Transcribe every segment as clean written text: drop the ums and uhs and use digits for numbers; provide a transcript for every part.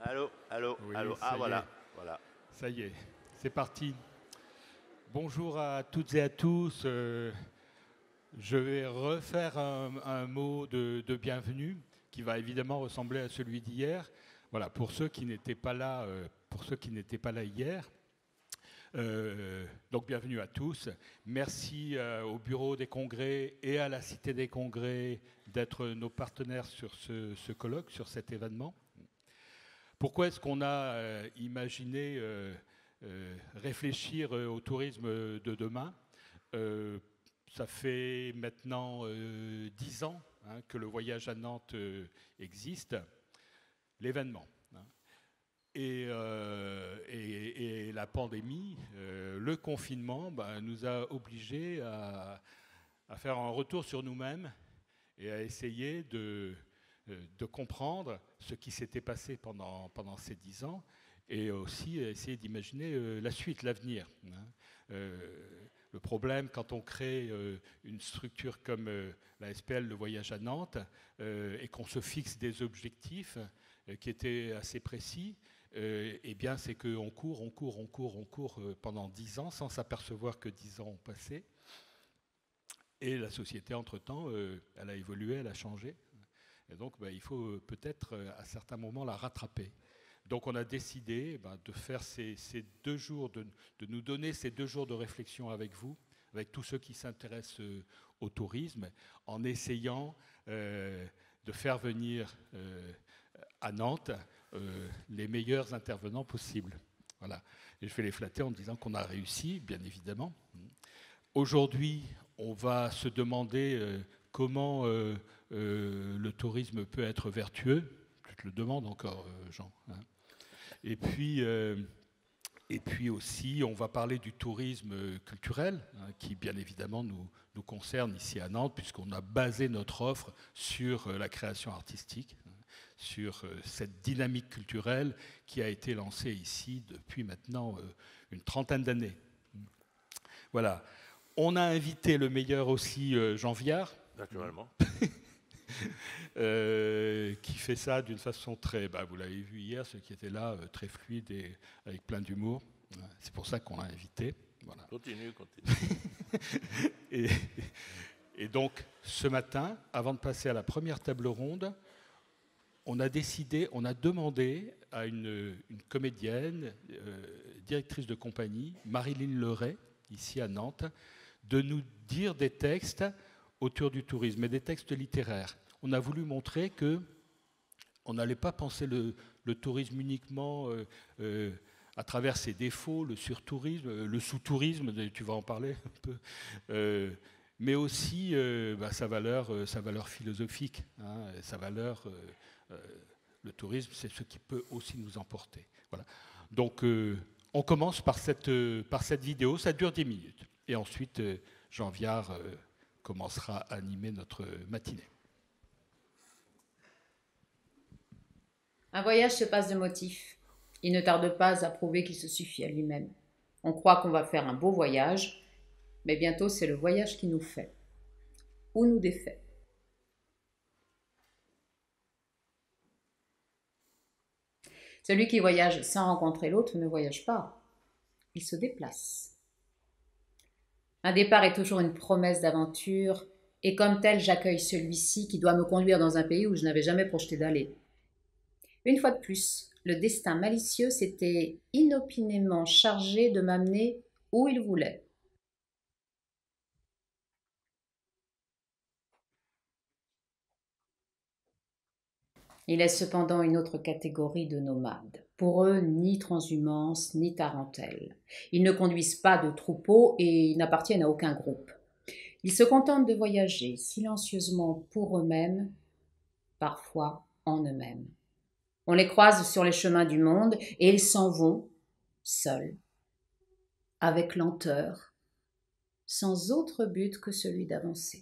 Allô, allô, Oui, allô. Ah ça y est, voilà, voilà. ça y est, c'est parti. Bonjour à toutes et à tous. Je vais refaire un mot de bienvenue qui va évidemment ressembler à celui d'hier. Voilà, pour ceux qui n'étaient pas là, pour ceux qui n'étaient pas là hier. Donc bienvenue à tous. Merci au Bureau des Congrès et à la Cité des Congrès d'être nos partenaires sur ce colloque, sur cet événement. Pourquoi est-ce qu'on a imaginé réfléchir au tourisme de demain? Ça fait maintenant 10 ans que le voyage à Nantes existe, l'événement. Et la pandémie, le confinement, nous a obligés à faire un retour sur nous-mêmes et à essayer de comprendre ce qui s'était passé pendant ces 10 ans et aussi essayer d'imaginer la suite, l'avenir. Le problème, quand on crée une structure comme la SPL, le voyage à Nantes, et qu'on se fixe des objectifs qui étaient assez précis, eh bien, c'est qu'on court, on court pendant 10 ans sans s'apercevoir que 10 ans ont passé. Et la société, entre-temps, elle a évolué, elle a changé. Et donc, il faut peut-être à certains moments la rattraper. Donc, on a décidé de faire ces 2 jours, de nous donner ces 2 jours de réflexion avec vous, avec tous ceux qui s'intéressent au tourisme, en essayant de faire venir à Nantes les meilleurs intervenants possibles. Voilà. Et je vais les flatter en disant qu'on a réussi, bien évidemment. Aujourd'hui, on va se demander comment le tourisme peut être vertueux. Je te le demande encore, Jean. Et puis aussi, on va parler du tourisme culturel, qui bien évidemment nous concerne ici à Nantes, puisqu'on a basé notre offre sur la création artistique, sur cette dynamique culturelle qui a été lancée ici depuis maintenant une trentaine d'années. Voilà. On a invité le meilleur aussi, Jean Viard, Naturellement. qui fait ça d'une façon très, vous l'avez vu hier, ceux qui étaient là, très fluide et avec plein d'humour. C'est pour ça qu'on l'a invité. Voilà. Continue, continue. et, et donc, ce matin, avant de passer à la première table ronde, on a demandé à une comédienne, directrice de compagnie, Marilyn Leray, ici à Nantes, de nous dire des textes autour du tourisme, et des textes littéraires. On a voulu montrer que on n'allait pas penser le tourisme uniquement à travers ses défauts, le surtourisme, le sous-tourisme, tu vas en parler un peu, mais aussi sa valeur philosophique, sa valeur. Le tourisme, c'est ce qui peut aussi nous emporter. Voilà. Donc, on commence par cette vidéo, ça dure 10 minutes. Et ensuite, Jean Viard commencera à animer notre matinée. Un voyage se passe de motifs. Il ne tarde pas à prouver qu'il se suffit à lui-même. On croit qu'on va faire un beau voyage, mais bientôt c'est le voyage qui nous fait ou nous défait. Celui qui voyage sans rencontrer l'autre ne voyage pas, il se déplace. Un départ est toujours une promesse d'aventure, et comme tel, j'accueille celui-ci qui doit me conduire dans un pays où je n'avais jamais projeté d'aller. Une fois de plus, le destin malicieux s'était inopinément chargé de m'amener où il voulait. Il est cependant une autre catégorie de nomades. Pour eux, ni transhumance, ni tarentelle. Ils ne conduisent pas de troupeau et ils n'appartiennent à aucun groupe. Ils se contentent de voyager silencieusement pour eux-mêmes, parfois en eux-mêmes. On les croise sur les chemins du monde et ils s'en vont, seuls, avec lenteur, sans autre but que celui d'avancer.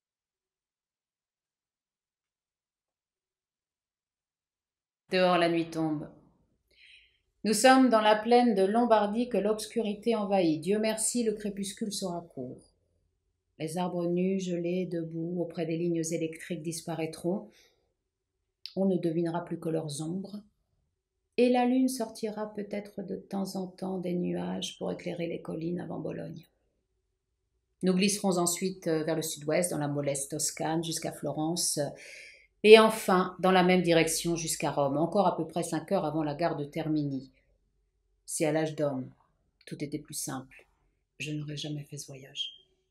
Dehors, la nuit tombe. Nous sommes dans la plaine de Lombardie que l'obscurité envahit. Dieu merci, le crépuscule sera court. Les arbres nus, gelés, debout, auprès des lignes électriques disparaîtront. On ne devinera plus que leurs ombres. et la lune sortira peut-être de temps en temps des nuages pour éclairer les collines avant Bologne. Nous glisserons ensuite vers le sud-ouest, dans la mollesse toscane, jusqu'à Florence, et enfin dans la même direction jusqu'à Rome, encore à peu près 5 heures avant la gare de Termini. Si à l'âge d'homme, tout était plus simple, je n'aurais jamais fait ce voyage.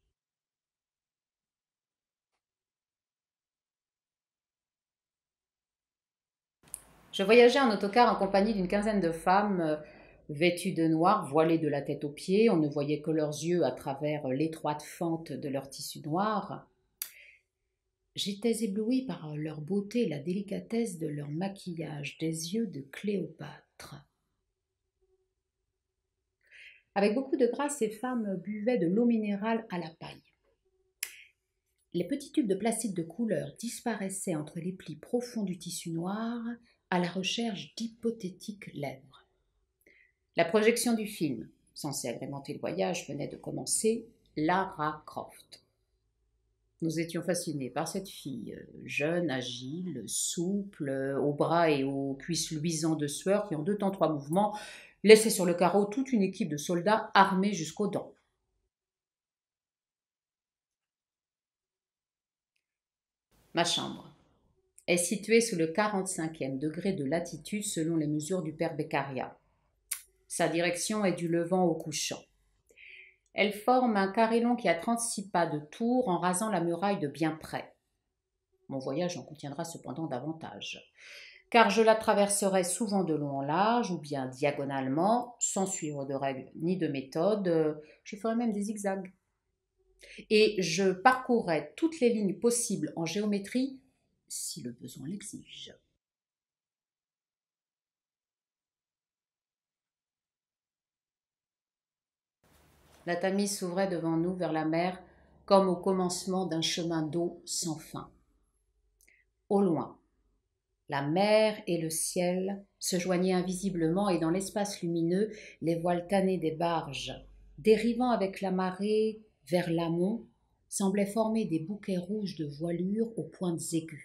Je voyageais en autocar en compagnie d'une quinzaine de femmes vêtues de noir, voilées de la tête aux pieds. On ne voyait que leurs yeux à travers l'étroite fente de leur tissu noir. J'étais éblouie par leur beauté et la délicatesse de leur maquillage, des yeux de Cléopâtre. Avec beaucoup de grâce, ces femmes buvaient de l'eau minérale à la paille. Les petits tubes de plastique de couleur disparaissaient entre les plis profonds du tissu noir à la recherche d'hypothétiques lèvres. La projection du film, censé agrémenter le voyage, venait de commencer. Lara Croft. Nous étions fascinés par cette fille, jeune, agile, souple, aux bras et aux cuisses luisants de sueur, qui en 2 temps 3 mouvements laissait sur le carreau toute une équipe de soldats armés jusqu'aux dents. Ma chambre est située sous le 45e degré de latitude selon les mesures du père Beccaria. Sa direction est du levant au couchant. Elle forme un carré long qui a 36 pas de tour en rasant la muraille de bien près. Mon voyage en contiendra cependant davantage, car je la traverserai souvent de long en large ou bien diagonalement, sans suivre de règles ni de méthode. Je ferai même des zigzags. Et je parcourrai toutes les lignes possibles en géométrie si le besoin l'exige. La Tamise s'ouvrait devant nous vers la mer comme au commencement d'un chemin d'eau sans fin. Au loin, la mer et le ciel se joignaient invisiblement et dans l'espace lumineux, les voiles tannées des barges, dérivant avec la marée vers l'amont, semblaient former des bouquets rouges de voilures aux pointes aiguës.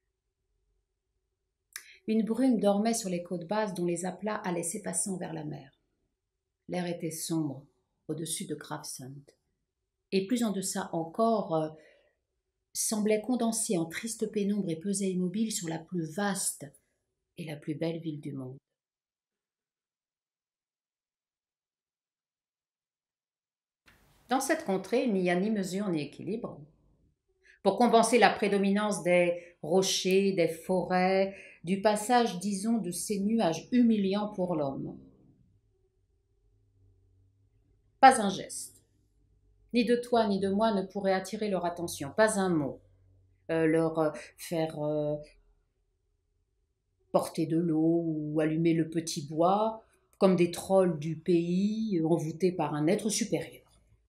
Une brume dormait sur les côtes basses dont les aplats allaient s'effaçant vers la mer. L'air était sombre au-dessus de Gravesend, et plus en deçà encore, semblait condensé en triste pénombre et pesait immobile sur la plus vaste et la plus belle ville du monde. Dans cette contrée, il n'y a ni mesure ni équilibre. Pour compenser la prédominance des rochers, des forêts, du passage, disons, de ces nuages humiliants pour l'homme. Pas un geste, ni de toi ni de moi, ne pourrait attirer leur attention, pas un mot, leur faire porter de l'eau ou allumer le petit bois, comme des trolls du pays envoûtés par un être supérieur.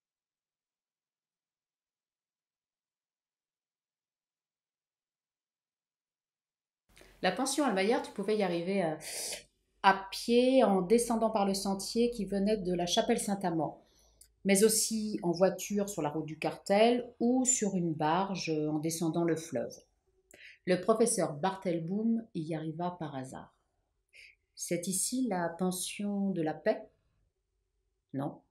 La pension Almayer, tu pouvais y arriver à pied en descendant par le sentier qui venait de la chapelle Saint-Amand, mais aussi en voiture sur la route du Cartel ou sur une barge en descendant le fleuve. Le professeur Bartelboom y arriva par hasard. C'est ici la pension de la paix? Non.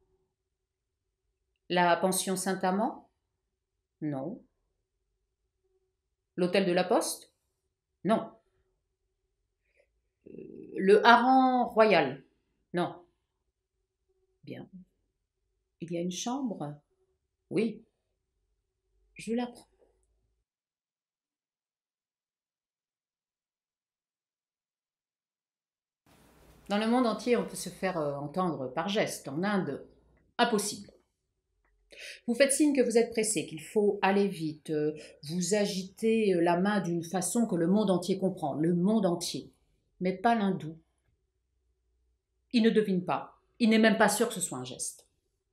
La pension Saint-Amand? Non. L'hôtel de la Poste? Non. Le hareng royal? Non. Bien. Il y a une chambre? Oui. Je la prends. Dans le monde entier, on peut se faire entendre par geste. En Inde, impossible. Vous faites signe que vous êtes pressé, qu'il faut aller vite. Vous agitez la main d'une façon que le monde entier comprend. Le monde entier. Mais pas l'hindou. Il ne devine pas. Il n'est même pas sûr que ce soit un geste.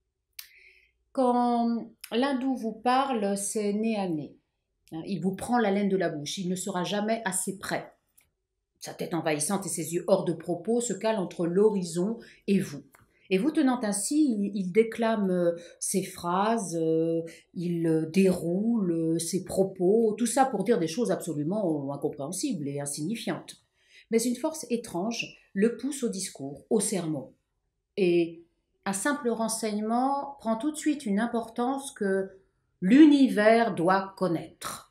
Quand l'hindou vous parle, c'est nez à nez. Il vous prend la laine de la bouche. Il ne sera jamais assez près. Sa tête envahissante et ses yeux hors de propos se calent entre l'horizon et vous. Et vous tenant ainsi, il déclame ses phrases, il déroule ses propos, tout ça pour dire des choses absolument incompréhensibles et insignifiantes. Mais une force étrange le pousse au discours, au sermon. Et un simple renseignement prend tout de suite une importance que l'univers doit connaître.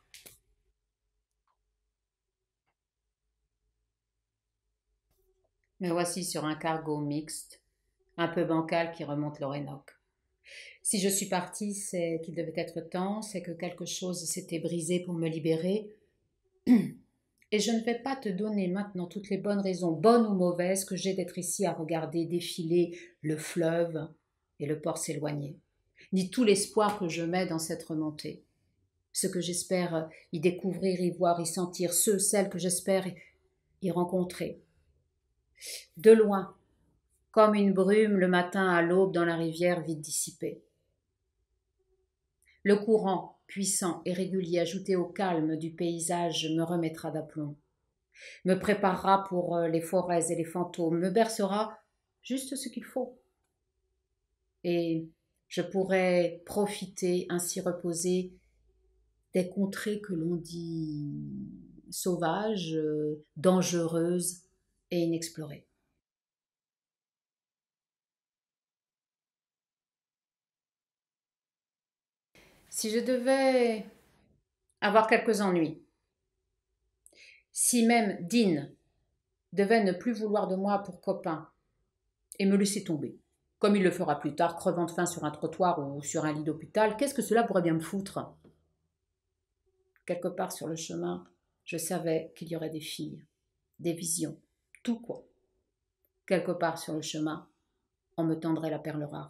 Me voici sur un cargo mixte, un peu bancal qui remonte l'Orénoque. Si je suis partie, c'est qu'il devait être temps, c'est que quelque chose s'était brisé pour me libérer. Et je ne vais pas te donner maintenant toutes les bonnes raisons, bonnes ou mauvaises, que j'ai d'être ici à regarder défiler le fleuve et le port s'éloigner, ni tout l'espoir que je mets dans cette remontée. Ce que j'espère y découvrir, y voir, y sentir, celles que j'espère y rencontrer. De loin, comme une brume le matin à l'aube dans la rivière vite dissipée. Le courant, puissant et régulier, ajouté au calme du paysage, me remettra d'aplomb, me préparera pour les forêts et les fantômes, me bercera juste ce qu'il faut. Et je pourrais profiter, ainsi reposer, des contrées que l'on dit sauvages, dangereuses et inexplorées. Si je devais avoir quelques ennuis, si même Dean devait ne plus vouloir de moi pour copain et me laisser tomber, comme il le fera plus tard, crevant de faim sur un trottoir ou sur un lit d'hôpital, qu'est-ce que cela pourrait bien me foutre? Quelque part sur le chemin, je savais qu'il y aurait des filles, des visions, tout quoi. Quelque part sur le chemin, on me tendrait la perle rare.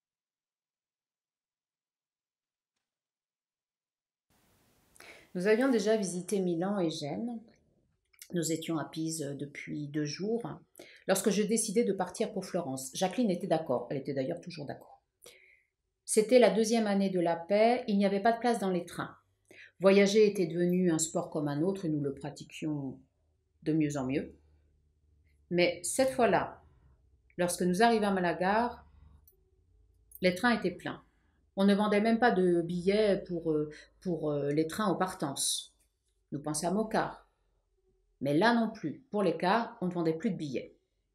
Nous avions déjà visité Milan et Gênes. Nous étions à Pise depuis 2 jours, lorsque je décidai de partir pour Florence. Jacqueline était d'accord, elle était d'ailleurs toujours d'accord. C'était la 2e année de la paix, il n'y avait pas de place dans les trains. Voyager était devenu un sport comme un autre et nous le pratiquions de mieux en mieux. Mais cette fois-là, lorsque nous arrivâmes à la gare, les trains étaient pleins. On ne vendait même pas de billets pour les trains en partance. Nous pensâmes au car. Mais là non plus, pour les cars, on ne vendait plus de billets.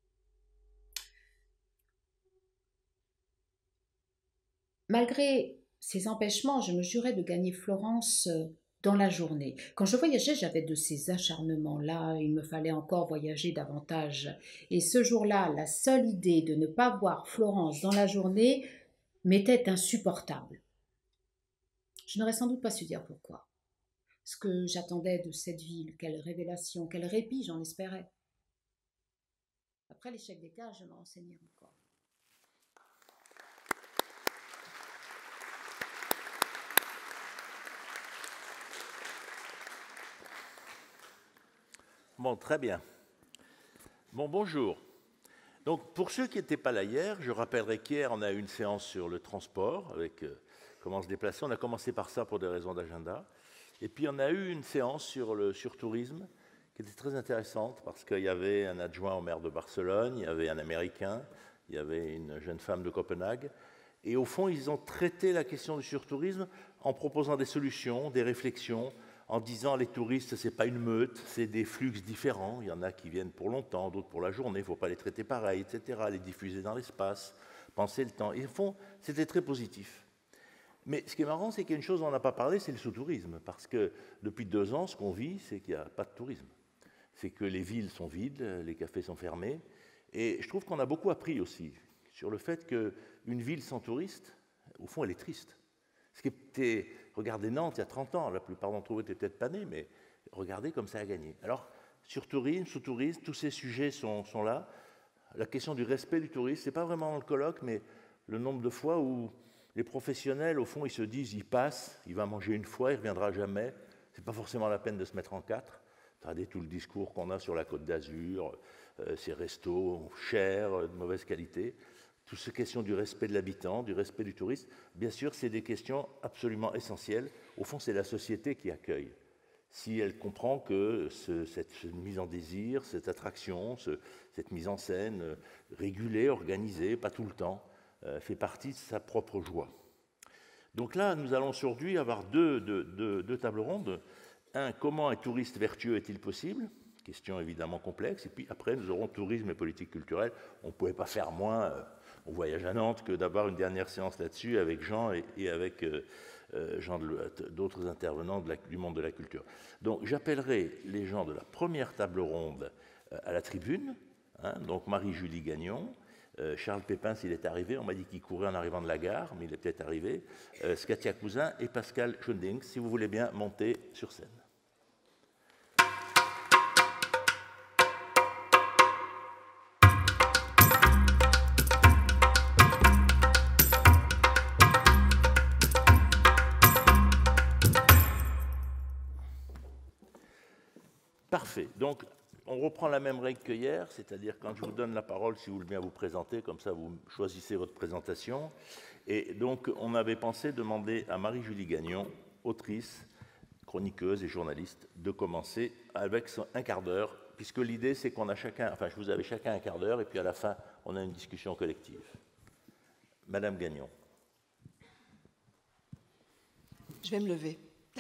Malgré ces empêchements, je me jurais de gagner Florence dans la journée. Quand je voyageais, j'avais de ces acharnements-là, il me fallait encore voyager davantage. Et ce jour-là, la seule idée de ne pas voir Florence dans la journée m'était insupportable. Je n'aurais sans doute pas su dire pourquoi. Ce que j'attendais de cette ville, quelle révélation, quel répit j'en espérais. Après l'échec des cas, je me renseignais encore. Bon, très bien. Bon, bonjour. Donc, pour ceux qui n'étaient pas là hier, je rappellerai qu'hier, on a eu une séance sur le transport, avec comment se déplacer. On a commencé par ça pour des raisons d'agenda. Et puis, on a eu une séance sur le surtourisme, qui était très intéressante, parce qu'il y avait un adjoint au maire de Barcelone, il y avait un Américain, il y avait une jeune femme de Copenhague. Et au fond, ils ont traité la question du surtourisme en proposant des solutions, des réflexions, en disant les touristes, ce n'est pas une meute, c'est des flux différents. Il y en a qui viennent pour longtemps, d'autres pour la journée, il ne faut pas les traiter pareil, etc., les diffuser dans l'espace, penser le temps. Et au fond, c'était très positif. Mais ce qui est marrant, c'est qu'il y a une chose dont on n'a pas parlé, c'est le sous-tourisme. Parce que depuis 2 ans, ce qu'on vit, c'est qu'il n'y a pas de tourisme. C'est que les villes sont vides, les cafés sont fermés. Et je trouve qu'on a beaucoup appris aussi sur le fait qu'une ville sans touristes, au fond, elle est triste. Ce qui était, regardez Nantes il y a 30 ans, la plupart d'entre vous étaient peut-être pas nés, mais regardez comme ça a gagné. Alors, sur tourisme, sous-tourisme, tous ces sujets sont là. La question du respect du tourisme, ce n'est pas vraiment dans le colloque, mais le nombre de fois où les professionnels, au fond, ils se disent, il passe, il va manger une fois, il ne reviendra jamais. Ce n'est pas forcément la peine de se mettre en 4. Regardez tout le discours qu'on a sur la Côte d'Azur, ces restos chers, de mauvaise qualité. Toutes ces questions du respect de l'habitant, du respect du touriste, bien sûr, c'est des questions absolument essentielles. Au fond, c'est la société qui accueille. Si elle comprend que cette mise en désir, cette attraction, cette mise en scène régulée, organisée, pas tout le temps, fait partie de sa propre joie. Donc là, nous allons aujourd'hui avoir deux tables rondes. Un, comment un touriste vertueux est-il possible? question évidemment complexe. Et puis après, nous aurons tourisme et politique culturelle. On ne pouvait pas faire moins, on voyage à Nantes, que d'avoir une dernière séance là-dessus avec Jean et avec d'autres intervenants du monde de la culture. Donc j'appellerai les gens de la première table ronde à la tribune, hein, donc Marie-Julie Gagnon, Charles Pépin s'il est arrivé, on m'a dit qu'il courait en arrivant de la gare, mais il est peut-être arrivé, Skatia Cousin et Pascal Schunding, si vous voulez bien monter sur scène. Parfait. Donc, on reprend la même règle que hier, c'est-à-dire quand je vous donne la parole, si vous voulez bien vous présenter, comme ça vous choisissez votre présentation. Et donc, on avait pensé demander à Marie-Julie Gagnon, autrice, chroniqueuse et journaliste, de commencer avec un quart d'heure, puisque l'idée c'est qu'on a chacun, enfin, vous avez chacun un quart d'heure, et puis à la fin, on a une discussion collective. Madame Gagnon. Je vais me lever.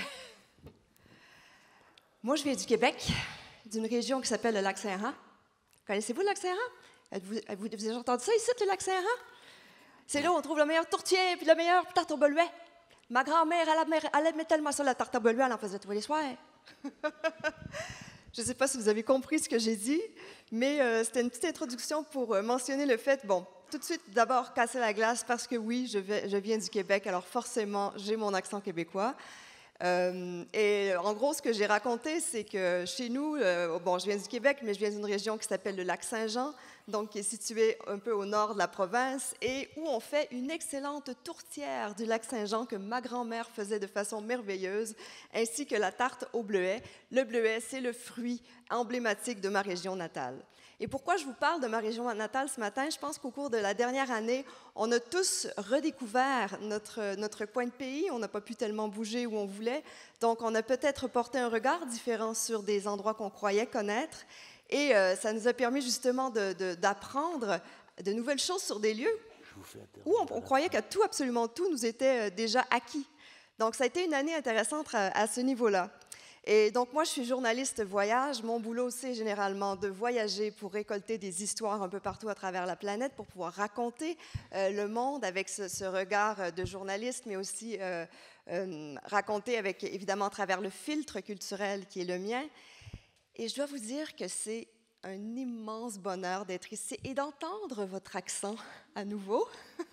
Moi, je viens du Québec, d'une région qui s'appelle le Lac-Saint-Jean. Connaissez-vous le Lac-Saint-Jean? Vous avez entendu ça ici, le Lac-Saint-Jean? C'est là où on trouve le meilleur tourtier puis le meilleur tarte au beluet. Ma grand-mère, elle aimait tellement ça, la tarte au beluet, elle en faisait tous les soirs. Je ne sais pas si vous avez compris ce que j'ai dit, mais c'était une petite introduction pour mentionner le fait, bon, tout de suite, d'abord, casser la glace, parce que oui, je viens du Québec, alors forcément, j'ai mon accent québécois. Et en gros, ce que j'ai raconté, c'est que chez nous, bon, je viens du Québec, mais je viens d'une région qui s'appelle le Lac-Saint-Jean, donc qui est située un peu au nord de la province, et où on fait une excellente tourtière du Lac-Saint-Jean que ma grand-mère faisait de façon merveilleuse, ainsi que la tarte au bleuet. Le bleuet, c'est le fruit emblématique de ma région natale. Et pourquoi je vous parle de ma région natale ce matin? Je pense qu'au cours de la dernière année, on a tous redécouvert notre coin de pays. On n'a pas pu tellement bouger où on voulait. Donc, on a peut-être porté un regard différent sur des endroits qu'on croyait connaître. Et ça nous a permis justement d'apprendre de nouvelles choses sur des lieux où on croyait que tout, absolument tout, nous était déjà acquis. Donc, ça a été une année intéressante à ce niveau-là. Et donc, moi, je suis journaliste voyage. Mon boulot, c'est généralement de voyager pour récolter des histoires un peu partout à travers la planète, pour pouvoir raconter le monde avec ce regard de journaliste, mais aussi raconter avec, évidemment, à travers le filtre culturel qui est le mien. Et je dois vous dire que c'est un immense bonheur d'être ici et d'entendre votre accent à nouveau.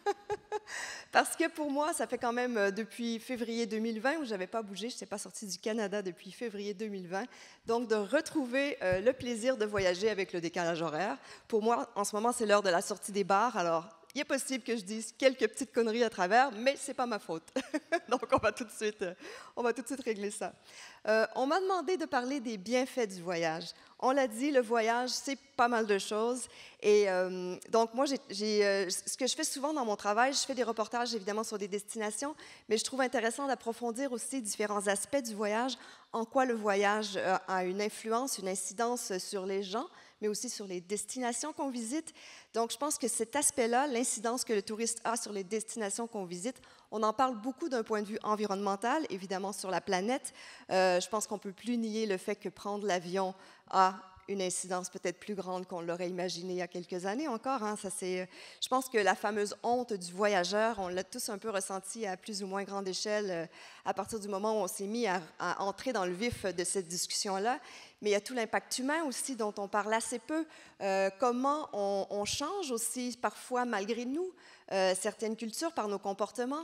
Parce que pour moi, ça fait quand même depuis février 2020 où je n'avais pas bougé, je n'étais pas sortie du Canada depuis février 2020. Donc, de retrouver le plaisir de voyager avec le décalage horaire. Pour moi, en ce moment, c'est l'heure de la sortie des bars. Alors, il est possible que je dise quelques petites conneries à travers, mais ce n'est pas ma faute. Donc, on va tout de suite régler ça. On m'a demandé de parler des bienfaits du voyage. On l'a dit, le voyage, c'est pas mal de choses. Et donc, moi, ce que je fais souvent dans mon travail, je fais des reportages, évidemment, sur des destinations, mais je trouve intéressant d'approfondir aussi différents aspects du voyage, en quoi le voyage a une influence, une incidence sur les gens, mais aussi sur les destinations qu'on visite. Donc, je pense que cet aspect-là, l'incidence que le touriste a sur les destinations qu'on visite, on en parle beaucoup d'un point de vue environnemental, évidemment sur la planète. Je pense qu'on ne peut plus nier le fait que prendre l'avion a une incidence peut-être plus grande qu'on l'aurait imaginé il y a quelques années encore. Hein. Je pense que la fameuse honte du voyageur, on l'a tous un peu ressenti à plus ou moins grande échelle à partir du moment où on s'est mis à entrer dans le vif de cette discussion-là. Mais il y a tout l'impact humain aussi dont on parle assez peu. Comment on change aussi parfois malgré nous certaines cultures par nos comportements.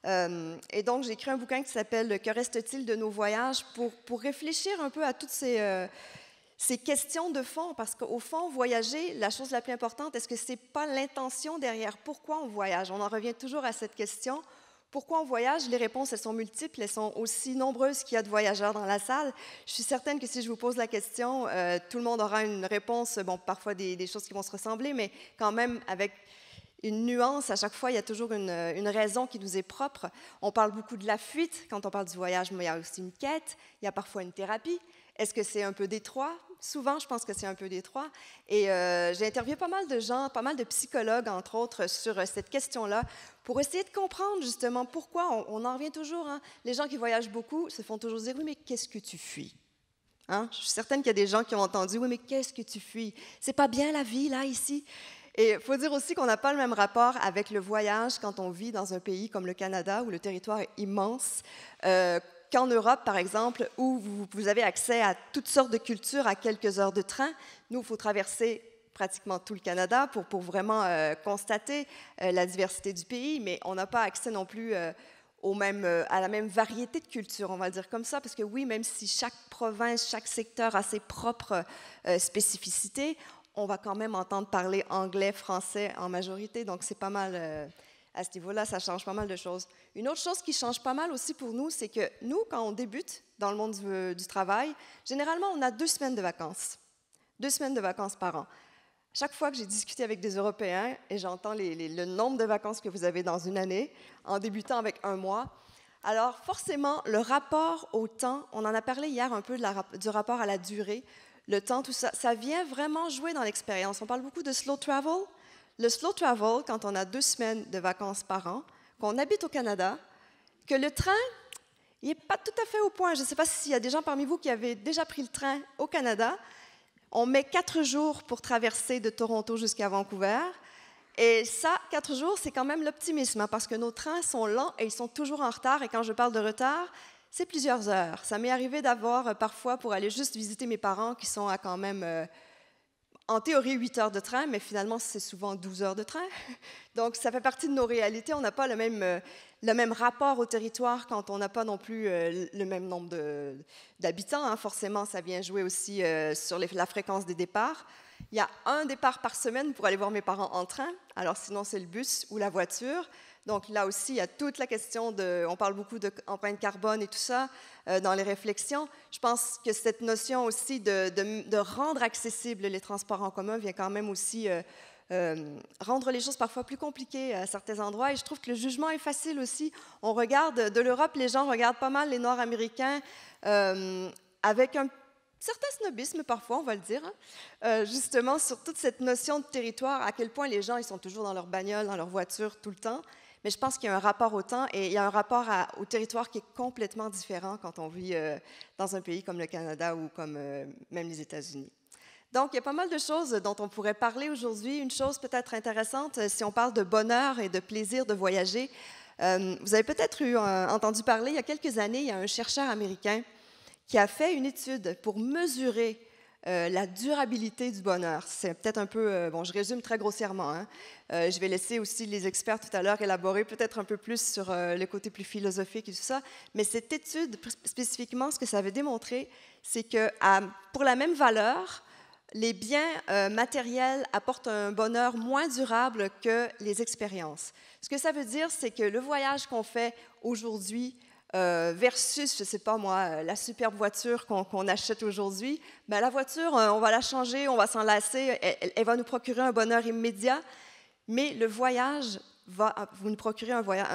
Et donc, j'ai écrit un bouquin qui s'appelle « Que reste-t-il de nos voyages ?» pour réfléchir un peu à toutes ces questions de fond, parce qu'au fond, voyager, la chose la plus importante, est-ce que ce n'est pas l'intention derrière pourquoi on voyage? On en revient toujours à cette question. Pourquoi on voyage? Les réponses, elles sont multiples, elles sont aussi nombreuses qu'il y a de voyageurs dans la salle. Je suis certaine que si je vous pose la question, tout le monde aura une réponse, bon, parfois des choses qui vont se ressembler, mais quand même avec une nuance. À chaque fois, il y a toujours une raison qui nous est propre. On parle beaucoup de la fuite quand on parle du voyage, mais il y a aussi une quête, il y a parfois une thérapie. Est-ce que c'est un peu détroit? Souvent, je pense que c'est un peu détroit. Et j'ai interviewé pas mal de gens, pas mal de psychologues, entre autres, sur cette question-là, pour essayer de comprendre justement pourquoi on en revient toujours. Hein. Les gens qui voyagent beaucoup se font toujours dire « Oui, mais qu'est-ce que tu fuis? » Hein? Je suis certaine qu'il y a des gens qui ont entendu « Oui, mais qu'est-ce que tu fuis? C'est pas bien la vie, là, ici? » Et il faut dire aussi qu'on n'a pas le même rapport avec le voyage quand on vit dans un pays comme le Canada, où le territoire est immense, qu'en Europe, par exemple, où vous avez accès à toutes sortes de cultures à quelques heures de train. Nous, il faut traverser pratiquement tout le Canada pour vraiment constater la diversité du pays, mais on n'a pas accès non plus à la même variété de cultures, on va le dire comme ça, parce que oui, même si chaque province, chaque secteur a ses propres spécificités, on va quand même entendre parler anglais, français en majorité, donc c'est pas mal à ce niveau-là, ça change pas mal de choses. Une autre chose qui change pas mal aussi pour nous, c'est que nous, quand on débute dans le monde du travail, généralement, on a 2 semaines de vacances. 2 semaines de vacances par an. Chaque fois que j'ai discuté avec des Européens et j'entends le nombre de vacances que vous avez dans une année, en débutant avec 1 mois, alors forcément, le rapport au temps, on en a parlé hier un peu du rapport à la durée, le temps, tout ça, ça vient vraiment jouer dans l'expérience. On parle beaucoup de slow travel. Le slow travel, quand on a 2 semaines de vacances par an, qu'on habite au Canada, que le train, il n'est pas tout à fait au point. Je ne sais pas s'il y a des gens parmi vous qui avaient déjà pris le train au Canada. On met 4 jours pour traverser de Toronto jusqu'à Vancouver. Et ça, 4 jours, c'est quand même l'optimisme, hein, parce que nos trains sont lents et ils sont toujours en retard. Et quand je parle de retard, c'est plusieurs heures. Ça m'est arrivé d'avoir parfois pour aller juste visiter mes parents qui sont à quand même, en théorie, 8 heures de train, mais finalement, c'est souvent 12 heures de train. Donc, ça fait partie de nos réalités. On n'a pas le même rapport au territoire quand on n'a pas non plus le même nombre d'habitants. Hein. Forcément, ça vient jouer aussi sur la fréquence des départs. Il y a un départ par semaine pour aller voir mes parents en train. Alors, sinon, c'est le bus ou la voiture. Donc là aussi, il y a toute la question on parle beaucoup d'empreinte carbone et tout ça dans les réflexions. Je pense que cette notion aussi de rendre accessibles les transports en commun vient quand même aussi rendre les choses parfois plus compliquées à certains endroits. Et je trouve que le jugement est facile aussi. On regarde, de l'Europe, les gens regardent pas mal les Noirs américains avec un certain snobisme parfois, on va le dire, hein, justement sur toute cette notion de territoire, à quel point les gens ils sont toujours dans leur bagnole, dans leur voiture tout le temps. Mais je pense qu'il y a un rapport au temps et il y a un rapport au territoire qui est complètement différent quand on vit dans un pays comme le Canada ou comme même les États-Unis. Donc, il y a pas mal de choses dont on pourrait parler aujourd'hui. Une chose peut-être intéressante, si on parle de bonheur et de plaisir de voyager, vous avez peut-être entendu parler, il y a quelques années, il y a un chercheur américain qui a fait une étude pour mesurer la durabilité du bonheur. C'est peut-être un peu, bon, je résume très grossièrement, hein. Je vais laisser aussi les experts tout à l'heure élaborer peut-être un peu plus sur le côté plus philosophique et tout ça, mais cette étude, spécifiquement, ce que ça avait démontré, c'est que pour la même valeur, les biens matériels apportent un bonheur moins durable que les expériences. Ce que ça veut dire, c'est que le voyage qu'on fait aujourd'hui versus, je ne sais pas moi, la superbe voiture qu'on achète aujourd'hui, ben la voiture, on va la changer, on va s'en lasser, elle va nous procurer un bonheur immédiat, mais le voyage va vous nous procurer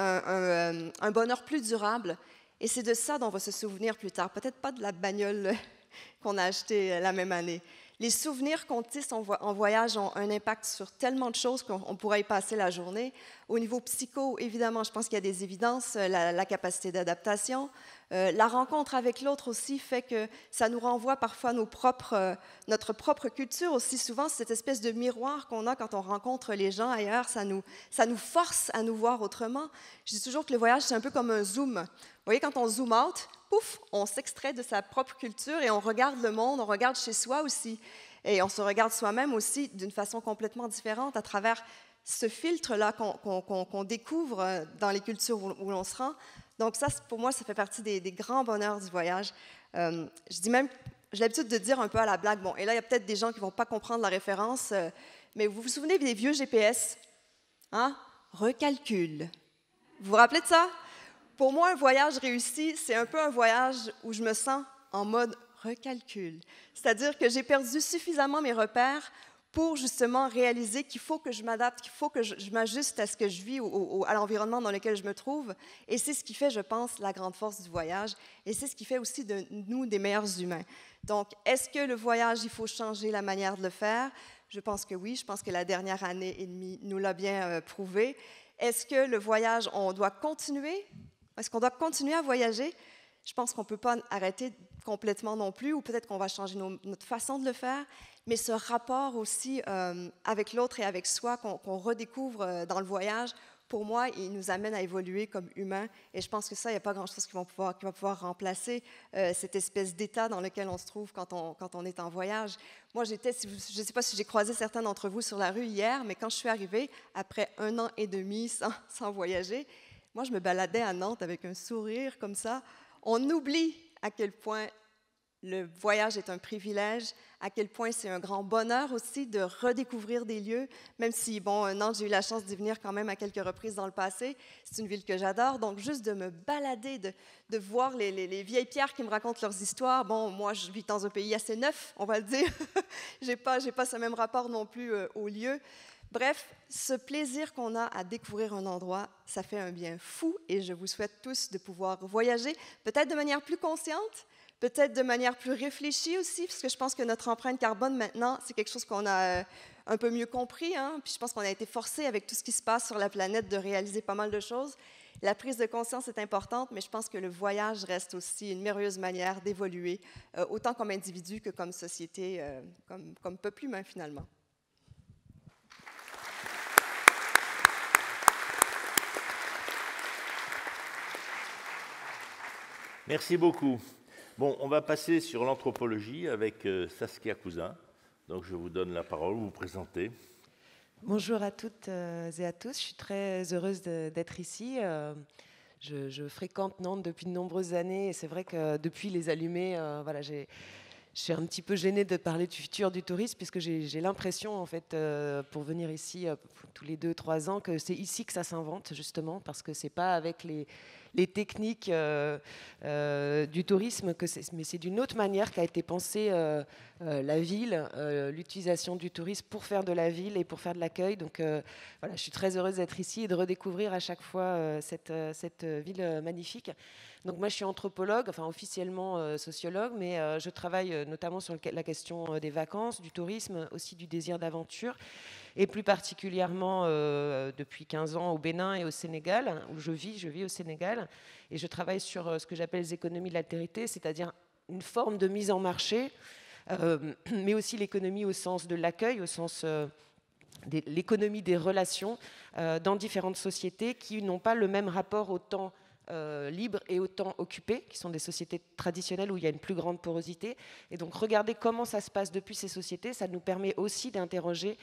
un bonheur plus durable, et c'est de ça dont on va se souvenir plus tard, peut-être pas de la bagnole qu'on a achetée la même année. Les souvenirs qu'on tisse en voyage ont un impact sur tellement de choses qu'on pourrait y passer la journée. Au niveau psycho, évidemment, je pense qu'il y a des évidences, la capacité d'adaptation. La rencontre avec l'autre aussi fait que ça nous renvoie parfois notre propre culture. Aussi souvent, cette espèce de miroir qu'on a quand on rencontre les gens ailleurs, ça nous force à nous voir autrement. Je dis toujours que le voyage, c'est un peu comme un zoom. Vous voyez, quand on zoom out, pouf, on s'extrait de sa propre culture et on regarde le monde, on regarde chez soi aussi. Et on se regarde soi-même aussi d'une façon complètement différente à travers ce filtre-là qu'on découvre dans les cultures où l'on se rend. Donc ça, pour moi, ça fait partie des grands bonheurs du voyage. J'ai l'habitude de dire un peu à la blague, bon, et là, il y a peut-être des gens qui ne vont pas comprendre la référence, mais vous vous souvenez des vieux GPS? Hein? Recalcul. Vous vous rappelez de ça? Pour moi, un voyage réussi, c'est un peu un voyage où je me sens en mode recalcul. C'est-à-dire que j'ai perdu suffisamment mes repères pour justement réaliser qu'il faut que je m'adapte, qu'il faut que je m'ajuste à ce que je vis, à l'environnement dans lequel je me trouve. Et c'est ce qui fait, je pense, la grande force du voyage. Et c'est ce qui fait aussi de nous des meilleurs humains. Donc, est-ce que le voyage, il faut changer la manière de le faire? Je pense que oui. Je pense que la dernière année et demie nous l'a bien prouvé. Est-ce que le voyage, on doit continuer? Est-ce qu'on doit continuer à voyager? Je pense qu'on ne peut pas arrêter complètement non plus, ou peut-être qu'on va changer notre façon de le faire, mais ce rapport aussi avec l'autre et avec soi qu'on redécouvre dans le voyage, pour moi, il nous amène à évoluer comme humains. Et je pense que ça, il n'y a pas grand-chose qui va pouvoir remplacer cette espèce d'état dans lequel on se trouve quand on est en voyage. Moi, je ne sais pas si j'ai croisé certains d'entre vous sur la rue hier, mais quand je suis arrivée, après 1 an et demi sans voyager, moi, je me baladais à Nantes avec un sourire comme ça. On oublie à quel point le voyage est un privilège, à quel point c'est un grand bonheur aussi de redécouvrir des lieux, même si, bon, Nantes, j'ai eu la chance d'y venir quand même à quelques reprises dans le passé. C'est une ville que j'adore, donc juste de me balader, de voir les vieilles pierres qui me racontent leurs histoires. Bon, moi, je vis dans un pays assez neuf, on va le dire. j'ai pas ce même rapport non plus au lieu. Bref, ce plaisir qu'on a à découvrir un endroit, ça fait un bien fou et je vous souhaite tous de pouvoir voyager, peut-être de manière plus consciente, peut-être de manière plus réfléchie aussi, parce que je pense que notre empreinte carbone maintenant, c'est quelque chose qu'on a un peu mieux compris, hein? Puis je pense qu'on a été forcé avec tout ce qui se passe sur la planète de réaliser pas mal de choses. La prise de conscience est importante, mais je pense que le voyage reste aussi une merveilleuse manière d'évoluer, autant comme individu que comme société, comme peuple humain finalement. Merci beaucoup. Bon, on va passer sur l'anthropologie avec Saskia Cousin. Donc, je vous donne la parole, vous vous présentez. Bonjour à toutes et à tous. Je suis très heureuse d'être ici. Je fréquente Nantes depuis de nombreuses années et c'est vrai que depuis les allumés, voilà, je suis un petit peu gênée de parler du futur du tourisme puisque j'ai l'impression, en fait, pour venir ici tous les 2-3 ans, que c'est ici que ça s'invente, justement, parce que c'est pas avec les techniques du tourisme, mais c'est d'une autre manière qu'a été pensée la ville, l'utilisation du tourisme pour faire de la ville et pour faire de l'accueil. Donc voilà, je suis très heureuse d'être ici et de redécouvrir à chaque fois cette ville magnifique. Donc moi je suis anthropologue, enfin officiellement sociologue, mais je travaille notamment sur la question des vacances, du tourisme, aussi du désir d'aventure, et plus particulièrement depuis 15 ans au Bénin et au Sénégal, où je vis au Sénégal, et je travaille sur ce que j'appelle les économies de l'altérité, c'est-à-dire une forme de mise en marché, mais aussi l'économie au sens de l'accueil, au sens de l'économie des relations dans différentes sociétés qui n'ont pas le même rapport au temps libre et au temps occupé, qui sont des sociétés traditionnelles où il y a une plus grande porosité. Et donc, regarder comment ça se passe depuis ces sociétés, ça nous permet aussi d'interroger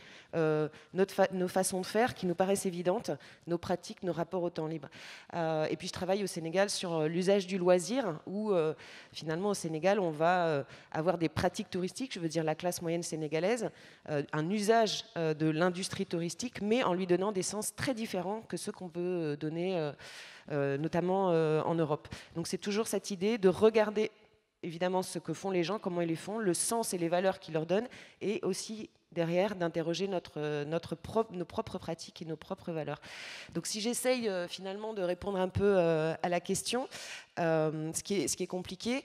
nos façons de faire qui nous paraissent évidentes, nos pratiques, nos rapports au temps libre. Et puis, je travaille au Sénégal sur l'usage du loisir, où finalement, au Sénégal, on va avoir des pratiques touristiques, je veux dire la classe moyenne sénégalaise, un usage de l'industrie touristique, mais en lui donnant des sens très différents que ceux qu'on peut donner notamment en Europe. Donc c'est toujours cette idée de regarder évidemment ce que font les gens, comment ils les font, le sens et les valeurs qu'ils leur donnent, et aussi derrière d'interroger nos propres pratiques et nos propres valeurs. Donc si j'essaye finalement de répondre un peu à la question, ce qui est compliqué,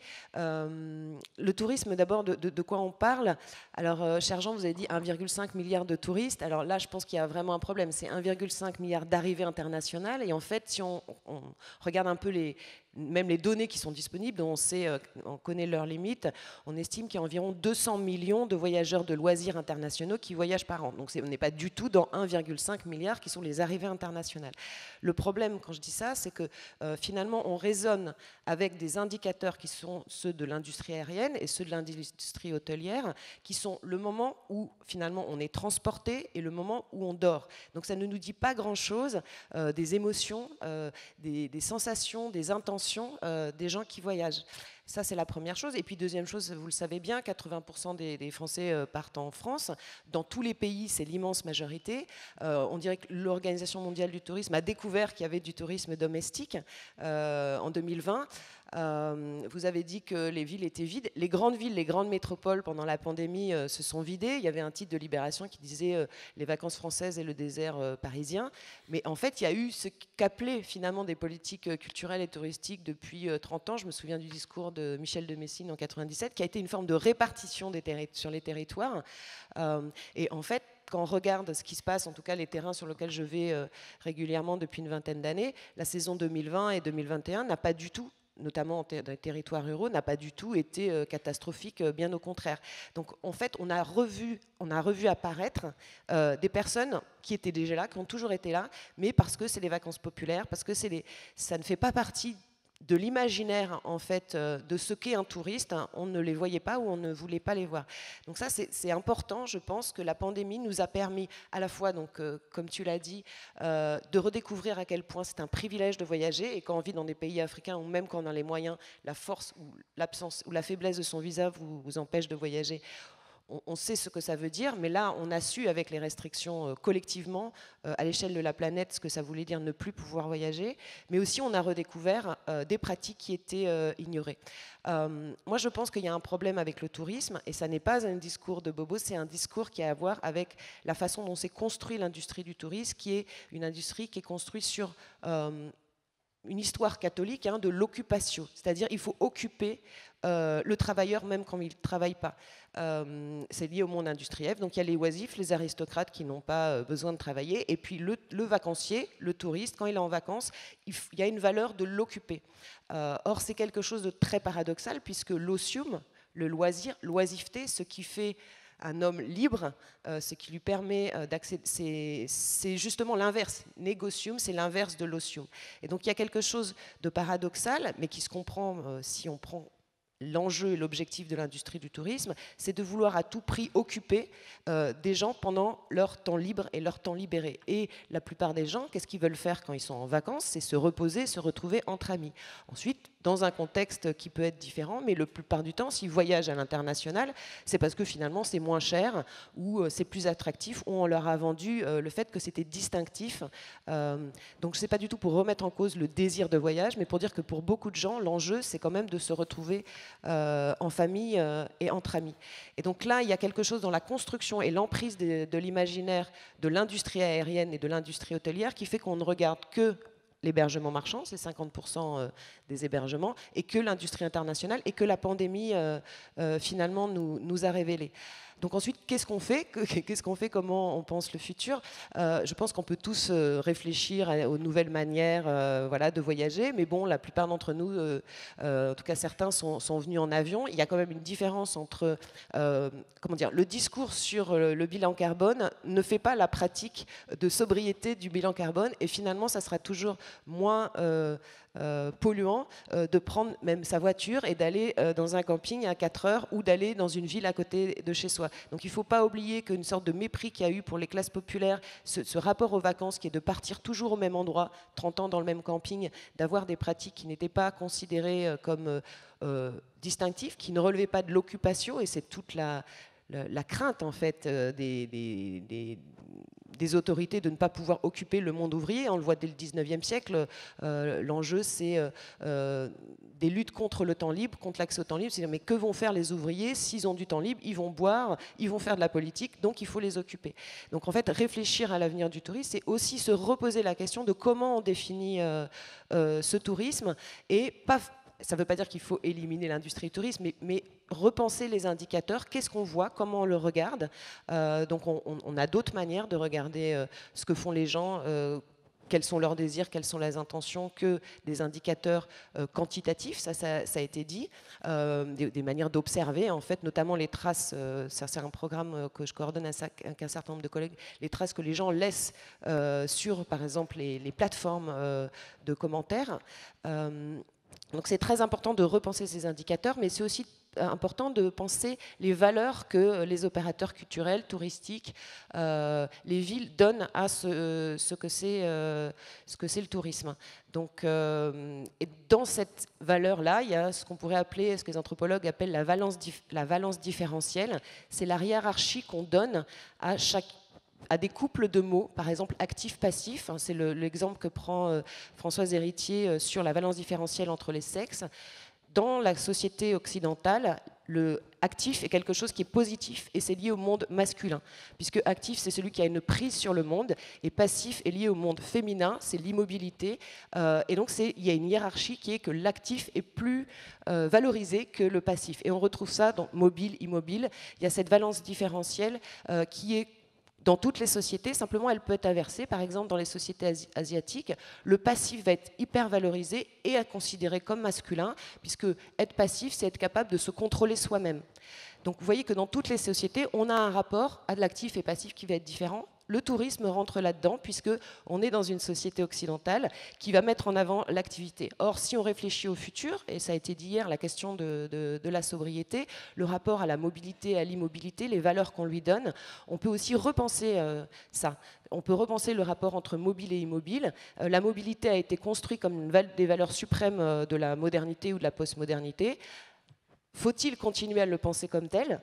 le tourisme d'abord, de quoi on parle? Alors cher Jean, vous avez dit 1,5 milliard de touristes. Alors là, je pense qu'il y a vraiment un problème. C'est 1,5 milliard d'arrivées internationales. Et en fait, si on regarde un peu même les données qui sont disponibles, dont on connaît leurs limites, on estime qu'il y a environ 200 millions de voyageurs de loisirs internationaux qui voyagent par an. Donc on n'est pas du tout dans 1,5 milliard qui sont les arrivées internationales. Le problème, quand je dis ça, c'est que finalement, on raisonne avec des indicateurs qui sont ceux de l'industrie aérienne et ceux de l'industrie hôtelière, qui sont le moment où finalement on est transporté et le moment où on dort. Donc ça ne nous dit pas grand-chose des émotions, des sensations, des intentions des gens qui voyagent. Ça, c'est la première chose. Et puis, deuxième chose, vous le savez bien, 80% des Français partent en France. Dans tous les pays, c'est l'immense majorité. On dirait que l'Organisation mondiale du tourisme a découvert qu'il y avait du tourisme domestique en 2020. Vous avez dit que les villes étaient vides. Les grandes villes, les grandes métropoles, pendant la pandémie, se sont vidées. Il y avait un titre de Libération qui disait les vacances françaises et le désert parisien. Mais en fait, il y a eu ce qu'appelaient finalement des politiques culturelles et touristiques depuis 30 ans. Je me souviens du discours de Michel de Messine en 97, qui a été une forme de répartition sur les territoires. Et en fait, quand on regarde ce qui se passe, en tout cas les terrains sur lesquels je vais régulièrement depuis une vingtaine d'années, la saison 2020 et 2021 n'a pas du tout notamment dans les territoires ruraux, n'a pas du tout été catastrophique, bien au contraire. Donc en fait, on a revu apparaître des personnes qui étaient déjà là, qui ont toujours été là, mais parce que c'est les vacances populaires, parce que ça ne fait pas partie de l'imaginaire en fait de ce qu'est un touriste, on ne les voyait pas ou on ne voulait pas les voir. Donc ça c'est important, je pense que la pandémie nous a permis à la fois, donc, comme tu l'as dit, de redécouvrir à quel point c'est un privilège de voyager, et quand on vit dans des pays africains ou même quand on a les moyens, la force ou l'absence ou la faiblesse de son visa vous empêche de voyager. On sait ce que ça veut dire, mais là, on a su, avec les restrictions collectivement, à l'échelle de la planète, ce que ça voulait dire ne plus pouvoir voyager, mais aussi on a redécouvert des pratiques qui étaient ignorées. Moi, je pense qu'il y a un problème avec le tourisme, et ça n'est pas un discours de bobo, c'est un discours qui a à voir avec la façon dont s'est construite l'industrie du tourisme, qui est une industrie qui est construite sur une histoire catholique de l'occupation, c'est-à-dire il faut occuper le travailleur même quand il ne travaille pas. C'est lié au monde industriel, donc il y a les oisifs, les aristocrates qui n'ont pas besoin de travailler, et puis le vacancier, le touriste, quand il est en vacances, il y a une valeur de l'occuper. Or c'est quelque chose de très paradoxal, puisque l'otium, le loisir, l'oisiveté, ce qui fait un homme libre, ce qui lui permet d'accéder, c'est justement l'inverse. Negocium, c'est l'inverse de l'otium. Et donc il y a quelque chose de paradoxal, mais qui se comprend si on prend l'enjeu et l'objectif de l'industrie du tourisme, c'est de vouloir à tout prix occuper des gens pendant leur temps libre et leur temps libéré. Et la plupart des gens, qu'est-ce qu'ils veulent faire quand ils sont en vacances? C'est se reposer, se retrouver entre amis. Ensuite, dans un contexte qui peut être différent, mais la plupart du temps, s'ils voyagent à l'international, c'est parce que finalement c'est moins cher, ou c'est plus attractif, ou on leur a vendu le fait que c'était distinctif. Donc c'est pas du tout pour remettre en cause le désir de voyage, mais pour dire que pour beaucoup de gens, l'enjeu c'est quand même de se retrouver en famille et entre amis. Et donc là, il y a quelque chose dans la construction et l'emprise de l'imaginaire de l'industrie aérienne et de l'industrie hôtelière qui fait qu'on ne regarde que l'hébergement marchand, c'est 50% des hébergements, et que l'industrie internationale, et que la pandémie finalement nous a révélé. Donc ensuite, qu'est-ce qu'on fait? Comment on pense le futur? Je pense qu'on peut tous réfléchir aux nouvelles manières de voyager, mais bon, la plupart d'entre nous, en tout cas certains, sont venus en avion. Il y a quand même une différence entre le discours sur le bilan carbone ne fait pas la pratique de sobriété du bilan carbone, et finalement, ça sera toujours moins polluant de prendre même sa voiture et d'aller dans un camping à 4 heures ou d'aller dans une ville à côté de chez soi. Donc il ne faut pas oublier qu'une sorte de mépris qu'il y a eu pour les classes populaires, ce rapport aux vacances qui est de partir toujours au même endroit, 30 ans dans le même camping, d'avoir des pratiques qui n'étaient pas considérées comme distinctives, qui ne relevaient pas de l'occupation, et c'est toute la crainte en fait des autorités de ne pas pouvoir occuper le monde ouvrier. On le voit dès le 19e siècle. L'enjeu, c'est des luttes contre le temps libre, contre l'accès au temps libre. C'est-à-dire, mais que vont faire les ouvriers s'ils ont du temps libre? Ils vont boire, ils vont faire de la politique, donc il faut les occuper. Donc en fait, réfléchir à l'avenir du tourisme, c'est aussi se reposer la question de comment on définit ce tourisme, et pas... Ça ne veut pas dire qu'il faut éliminer l'industrie du tourisme, mais repenser les indicateurs. Qu'est-ce qu'on voit? Comment on le regarde? Donc on a d'autres manières de regarder ce que font les gens, quels sont leurs désirs, quelles sont les intentions, que des indicateurs quantitatifs, ça a été dit, des manières d'observer, en fait, notamment les traces, c'est un programme que je coordonne avec un certain nombre de collègues, les traces que les gens laissent sur, par exemple, les plateformes de commentaires. Donc c'est très important de repenser ces indicateurs, mais c'est aussi important de penser les valeurs que les opérateurs culturels, touristiques, les villes donnent à ce que c'est le tourisme. Donc, et dans cette valeur-là, il y a ce qu'on pourrait appeler, ce que les anthropologues appellent la valence différentielle. C'est la hiérarchie qu'on donne à des couples de mots, par exemple actif-passif, c'est l'exemple que prend Françoise Héritier sur la valence différentielle entre les sexes. Dans la société occidentale, le actif est quelque chose qui est positif, et c'est lié au monde masculin, puisque actif, c'est celui qui a une prise sur le monde, et passif est lié au monde féminin, c'est l'immobilité, et donc il y a une hiérarchie qui est que l'actif est plus valorisé que le passif, et on retrouve ça dans mobile, immobile. Il y a cette valence différentielle qui est dans toutes les sociétés, simplement elle peut être inversée. Par exemple, dans les sociétés asiatiques, le passif va être hyper valorisé et à considérer comme masculin, puisque être passif, c'est être capable de se contrôler soi-même. Donc vous voyez que dans toutes les sociétés, on a un rapport à de l'actif et passif qui va être différent. Le tourisme rentre là-dedans, puisqu'on est dans une société occidentale qui va mettre en avant l'activité. Or, si on réfléchit au futur, et ça a été dit hier, la question de la sobriété, le rapport à la mobilité, à l'immobilité, les valeurs qu'on lui donne, on peut aussi repenser ça. On peut repenser le rapport entre mobile et immobile. La mobilité a été construite comme des valeurs suprêmes de la modernité ou de la postmodernité. Faut-il continuer à le penser comme tel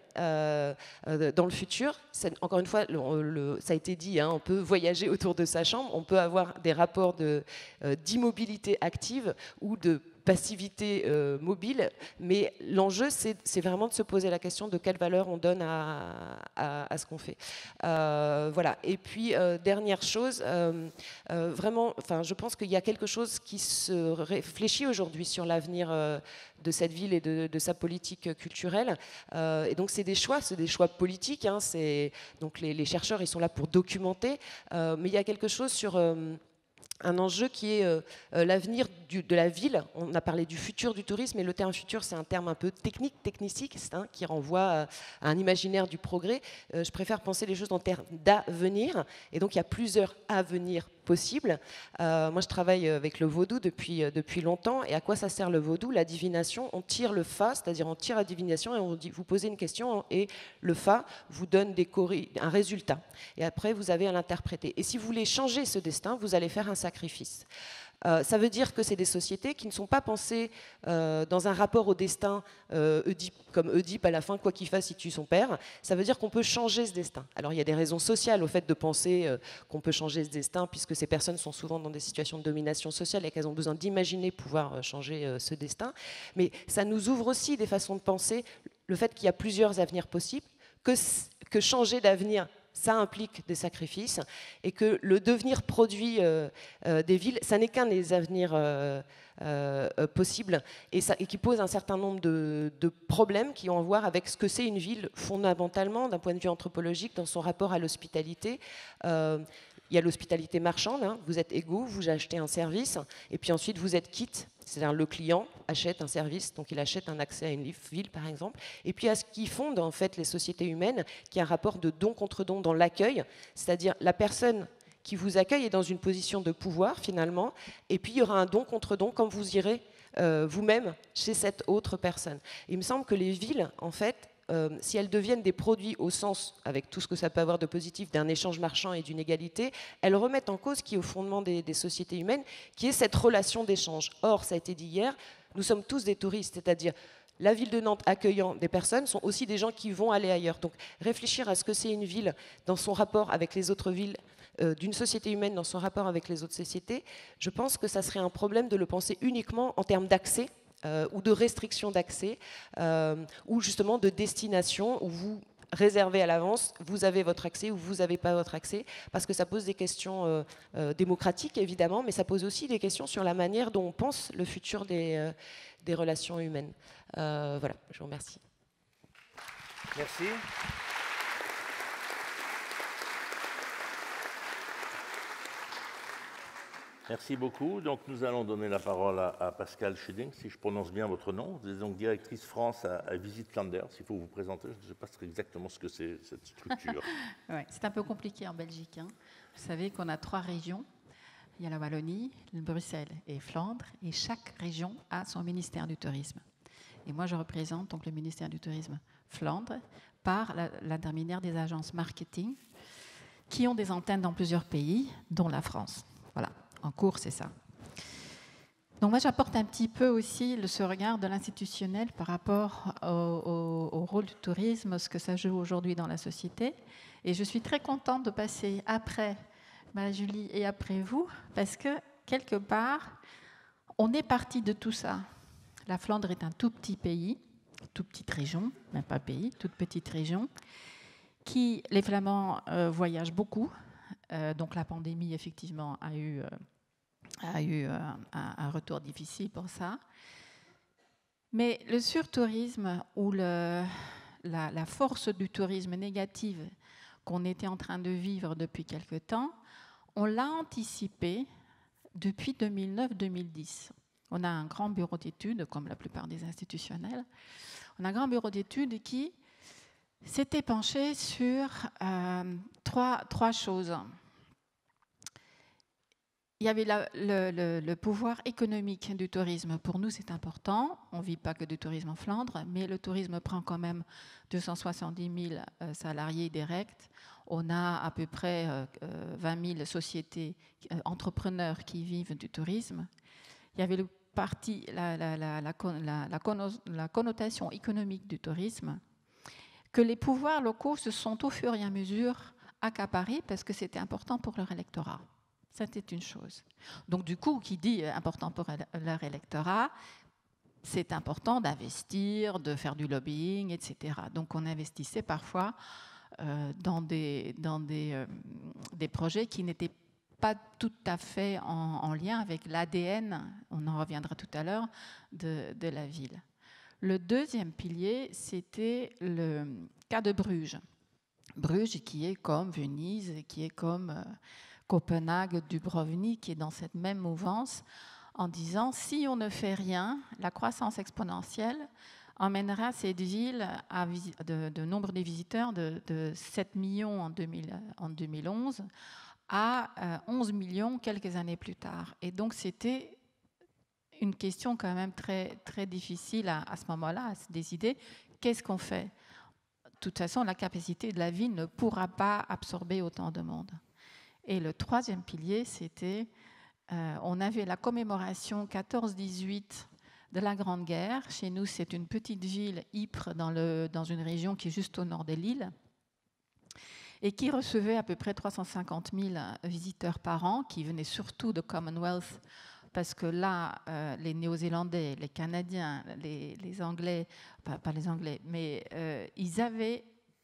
dans le futur? Encore une fois, ça a été dit, hein, on peut voyager autour de sa chambre, on peut avoir des rapports d'immobilité active ou de passivité mobile, mais l'enjeu, c'est vraiment de se poser la question de quelle valeur on donne à ce qu'on fait. Voilà. Et puis, dernière chose, vraiment, je pense qu'il y a quelque chose qui se réfléchit aujourd'hui sur l'avenir de cette ville et de sa politique culturelle. Et donc, c'est des choix politiques. Hein, donc, les chercheurs, ils sont là pour documenter, mais il y a quelque chose sur un enjeu qui est l'avenir de la ville. On a parlé du futur du tourisme, et le terme futur, c'est un terme un peu techniciste, hein, qui renvoie à un imaginaire du progrès. Je préfère penser les choses en termes d'avenir, et donc il y a plusieurs avenirs possibles. Moi, je travaille avec le vaudou depuis longtemps, et à quoi ça sert le vaudou? La divination, on tire le fa, c'est-à-dire on tire la divination, et on dit, vous posez une question, et le fa vous donne un résultat. Et après, vous avez à l'interpréter. Et si vous voulez changer ce destin, vous allez faire un sacrifice. Ça veut dire que c'est des sociétés qui ne sont pas pensées dans un rapport au destin comme Oedipe à la fin, quoi qu'il fasse, il tue son père. Ça veut dire qu'on peut changer ce destin. Alors il y a des raisons sociales au fait de penser qu'on peut changer ce destin, puisque ces personnes sont souvent dans des situations de domination sociale et qu'elles ont besoin d'imaginer pouvoir changer ce destin. Mais ça nous ouvre aussi des façons de penser, le fait qu'il y a plusieurs avenirs possibles, que changer d'avenir, ça implique des sacrifices, et que le devenir produit des villes, ça n'est qu'un des avenirs possibles, et qui pose un certain nombre de problèmes qui ont à voir avec ce que c'est une ville fondamentalement, d'un point de vue anthropologique, dans son rapport à l'hospitalité. Il y a l'hospitalité marchande, hein, vous êtes égaux, vous achetez un service, et puis ensuite vous êtes quitte, c'est-à-dire le client achète un service, donc il achète un accès à une ville par exemple, et puis à ce qui fonde en fait les sociétés humaines, qui est un rapport de don contre don dans l'accueil, c'est-à-dire la personne qui vous accueille est dans une position de pouvoir finalement, et puis il y aura un don contre don quand vous irez vous-même chez cette autre personne. Et il me semble que les villes, en fait, si elles deviennent des produits au sens, avec tout ce que ça peut avoir de positif, d'un échange marchand et d'une égalité, elles remettent en cause ce qui est au fondement des sociétés humaines, qui est cette relation d'échange. Or, ça a été dit hier, nous sommes tous des touristes, c'est-à-dire la ville de Nantes accueillant des personnes sont aussi des gens qui vont aller ailleurs. Donc réfléchir à ce que c'est une ville dans son rapport avec les autres villes, d'une société humaine dans son rapport avec les autres sociétés, je pense que ça serait un problème de le penser uniquement en termes d'accès, ou de restriction d'accès, ou justement de destination, où vous réservez à l'avance, vous avez votre accès ou vous n'avez pas votre accès, parce que ça pose des questions démocratiques évidemment, mais ça pose aussi des questions sur la manière dont on pense le futur des relations humaines. Voilà, je vous remercie. Merci. Merci beaucoup. Donc, nous allons donner la parole à Pascale Schuding, si je prononce bien votre nom. Vous êtes donc directrice France à Visit Flanders. Il faut vous présenter. Je ne sais pas exactement ce que c'est, cette structure. Ouais, c'est un peu compliqué en Belgique, hein. Vous savez qu'on a 3 régions. Il y a la Wallonie, Bruxelles et Flandre. Et chaque région a son ministère du tourisme. Et moi, je représente donc le ministère du tourisme Flandre par l'intermédiaire des agences marketing qui ont des antennes dans plusieurs pays, dont la France. Voilà. En cours, c'est ça. Donc moi, j'apporte un petit peu aussi ce regard de l'institutionnel par rapport au rôle du tourisme, ce que ça joue aujourd'hui dans la société. Et je suis très contente de passer après Marie-Julie et après vous, parce que, quelque part, on est parti de tout ça. La Flandre est un tout petit pays, toute petite région, même pas pays, toute petite région, les Flamands voyagent beaucoup. Donc la pandémie, effectivement, a eu un retour difficile pour ça. Mais le surtourisme ou la force du tourisme négative qu'on était en train de vivre depuis quelque temps, on l'a anticipé depuis 2009-2010. On a un grand bureau d'études, comme la plupart des institutionnels. On a un grand bureau d'études qui s'était penché sur trois choses. Il y avait le pouvoir économique du tourisme. Pour nous, c'est important. On ne vit pas que du tourisme en Flandre, mais le tourisme prend quand même 270 000 salariés directs. On a à peu près 20 000 sociétés, entrepreneurs qui vivent du tourisme. Il y avait la connotation économique du tourisme, que les pouvoirs locaux se sont au fur et à mesure accaparés parce que c'était important pour leur électorat. C'était une chose. Donc du coup, qui dit important pour leur électorat, c'est important d'investir, de faire du lobbying, etc. Donc on investissait parfois dans des projets qui n'étaient pas tout à fait en lien avec l'ADN, on en reviendra tout à l'heure, de la ville. Le deuxième pilier, c'était le cas de Bruges. Bruges qui est comme Venise, qui est comme Copenhague, Dubrovnik, qui est dans cette même mouvance, en disant si on ne fait rien, la croissance exponentielle emmènera cette ville à de nombre de visiteurs de 7 millions en 2011 à 11 millions quelques années plus tard. Et donc c'était une question quand même très, très difficile à ce moment-là, à se décider qu'est-ce qu'on fait. De toute façon, la capacité de la ville ne pourra pas absorber autant de monde. Et le troisième pilier, c'était, on avait la commémoration 14-18 de la Grande Guerre. Chez nous, c'est une petite ville, Ypres, dans une région qui est juste au nord de l'île, et qui recevait à peu près 350 000 visiteurs par an, qui venaient surtout de Commonwealth, parce que là, les Néo-Zélandais, les Canadiens, les Anglais, pas les Anglais, mais ils avaient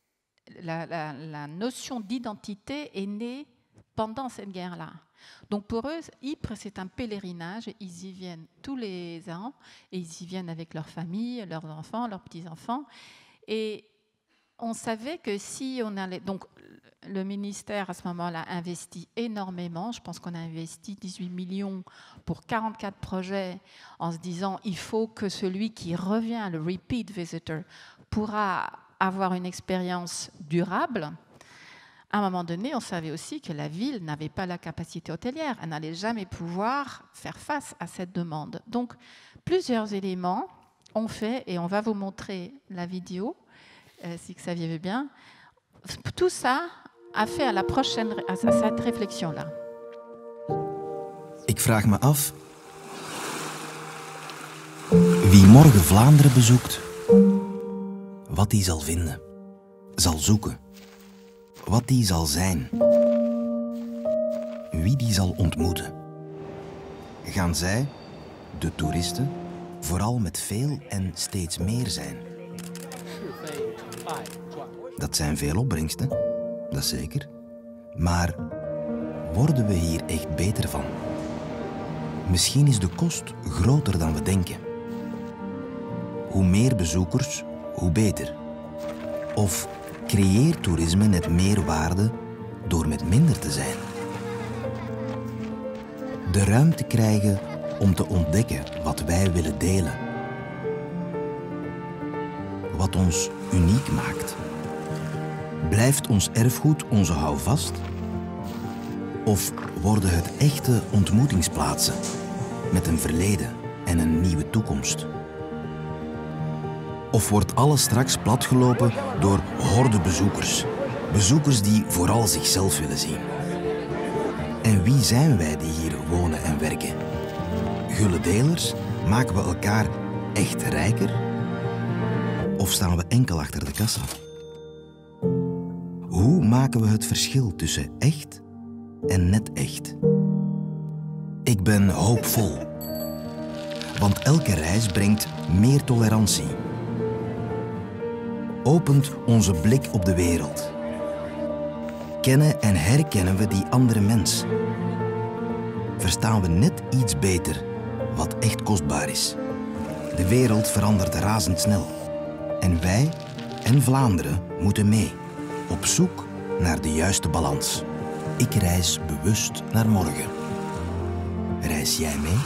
la notion d'identité est née pendant cette guerre-là. Donc pour eux, Ypres, c'est un pèlerinage. Ils y viennent tous les ans et ils y viennent avec leurs familles, leurs enfants, leurs petits-enfants. Et on savait que si on allait... Donc le ministère, à ce moment-là, investit énormément. Je pense qu'on a investi 18 millions pour 44 projets en se disant il faut que celui qui revient, le repeat visitor, pourra avoir une expérience durable. À un moment donné, on savait aussi que la ville n'avait pas la capacité hôtelière. Elle n'allait jamais pouvoir faire face à cette demande. Donc, plusieurs éléments ont fait, et on va vous montrer la vidéo, si Xavier veut bien. Tout ça a fait à cette réflexion-là. Ik vraag me af wie morgen Vlaanderen bezoekt, wat hij zal vinden, zal zoeken. Wat die zal zijn. Wie die zal ontmoeten. Gaan zij, de toeristen, vooral met veel en steeds meer zijn. Dat zijn veel opbrengsten, dat zeker. Maar worden we hier echt beter van? Misschien is de kost groter dan we denken. Hoe meer bezoekers, hoe beter. Of creëert toerisme net meer waarde door met minder te zijn. De ruimte krijgen om te ontdekken wat wij willen delen. Wat ons uniek maakt. Blijft ons erfgoed onze houvast? Of worden het echte ontmoetingsplaatsen met een verleden en een nieuwe toekomst? Of wordt alles straks platgelopen door hordebezoekers? Bezoekers die vooral zichzelf willen zien. En wie zijn wij die hier wonen en werken? Gulle delers? Maken we elkaar echt rijker? Of staan we enkel achter de kassa? Hoe maken we het verschil tussen echt en net echt? Ik ben hoopvol. Want elke reis brengt meer tolerantie. Opent onze blik op de wereld. Kennen en herkennen we die andere mens. Verstaan we net iets beter wat echt kostbaar is. De wereld verandert razendsnel. En wij en Vlaanderen moeten mee. Op zoek naar de juiste balans. Ik reis bewust naar morgen. Reis jij mee?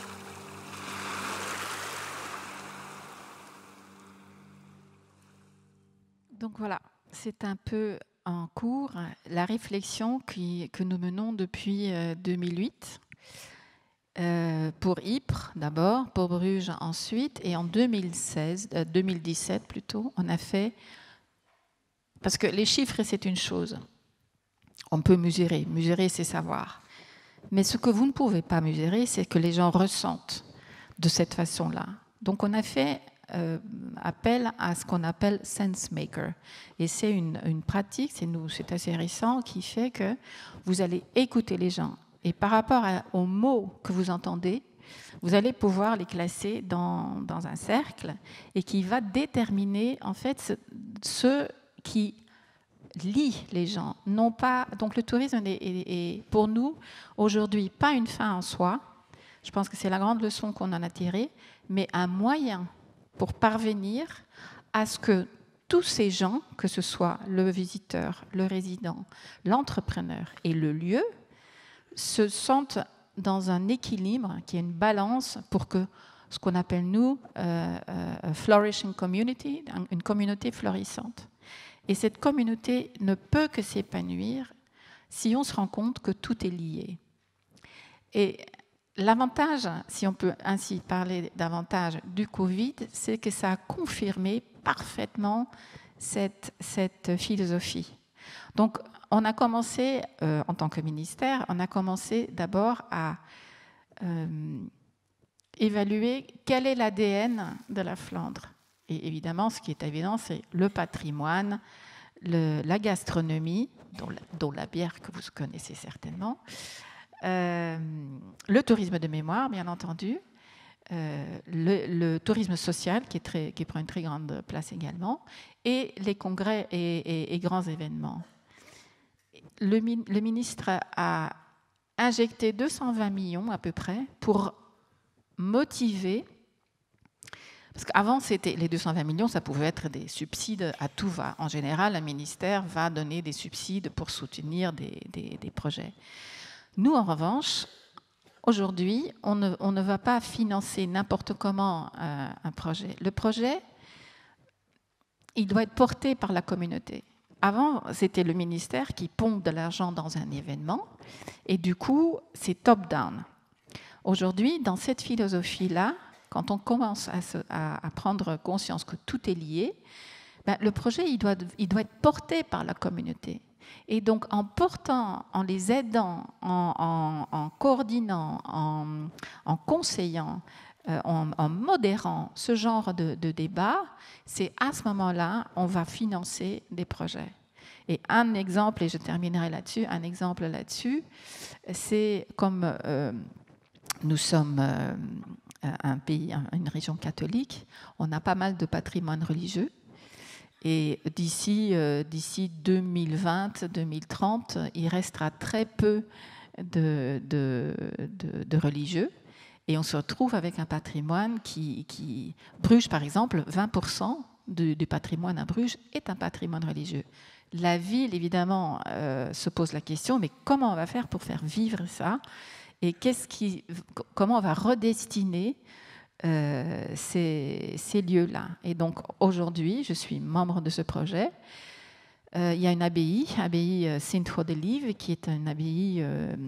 Donc voilà, c'est un peu en cours la réflexion que nous menons depuis 2008. Pour Ypres d'abord, pour Bruges ensuite, et en 2017 plutôt, on a fait... Parce que les chiffres, c'est une chose. On peut mesurer c'est savoir. Mais ce que vous ne pouvez pas mesurer, c'est que les gens ressentent de cette façon-là. Donc on a fait appel à ce qu'on appelle sense maker. Et c'est une pratique, c'est assez récent, qui fait que vous allez écouter les gens. Et par rapport aux mots que vous entendez, vous allez pouvoir les classer dans un cercle et qui va déterminer en fait ce qui lie les gens. Non pas, donc le tourisme est pour nous aujourd'hui pas une fin en soi. Je pense que c'est la grande leçon qu'on en a tirée, mais un moyen pour parvenir à ce que tous ces gens, que ce soit le visiteur, le résident, l'entrepreneur et le lieu, se sentent dans un équilibre, qui est une balance pour que ce qu'on appelle nous a flourishing community, une communauté florissante. Et cette communauté ne peut que s'épanouir si on se rend compte que tout est lié. Et l'avantage, si on peut ainsi parler d'avantage du Covid, c'est que ça a confirmé parfaitement cette philosophie. Donc, on a commencé, en tant que ministère, on a commencé d'abord à évaluer quel est l'ADN de la Flandre. Et évidemment, ce qui est évident, c'est le patrimoine, la gastronomie, dont la bière que vous connaissez certainement, le tourisme de mémoire, bien entendu, le tourisme social, qui prend une très grande place également, et les congrès et grands événements. Le ministre a injecté 220 millions à peu près pour motiver. Parce qu'avant, les 220 millions, ça pouvait être des subsides à tout va. En général, un ministère va donner des subsides pour soutenir des projets. Nous, en revanche, aujourd'hui, on ne va pas financer n'importe comment un projet. Le projet, il doit être porté par la communauté. Avant, c'était le ministère qui pompe de l'argent dans un événement, et du coup, c'est top-down. Aujourd'hui, dans cette philosophie-là, quand on commence à prendre conscience que tout est lié, le projet il doit être porté par la communauté. Et donc en portant, en les aidant, en coordonnant, en conseillant, en modérant ce genre de débat, c'est à ce moment-là on va financer des projets. Et un exemple, et je terminerai là-dessus, c'est comme nous sommes un pays, une région catholique, on a pas mal de patrimoine religieux. Et d'ici 2020-2030, il restera très peu de religieux. Et on se retrouve avec un patrimoine qui Bruges, par exemple, 20% du patrimoine à Bruges est un patrimoine religieux. La ville, évidemment, se pose la question, mais comment on va faire pour faire vivre ça ? Et comment on va redestiner ces lieux-là. Et donc aujourd'hui, je suis membre de ce projet. Il y a une abbaye Sint-Godelieve, qui est une abbaye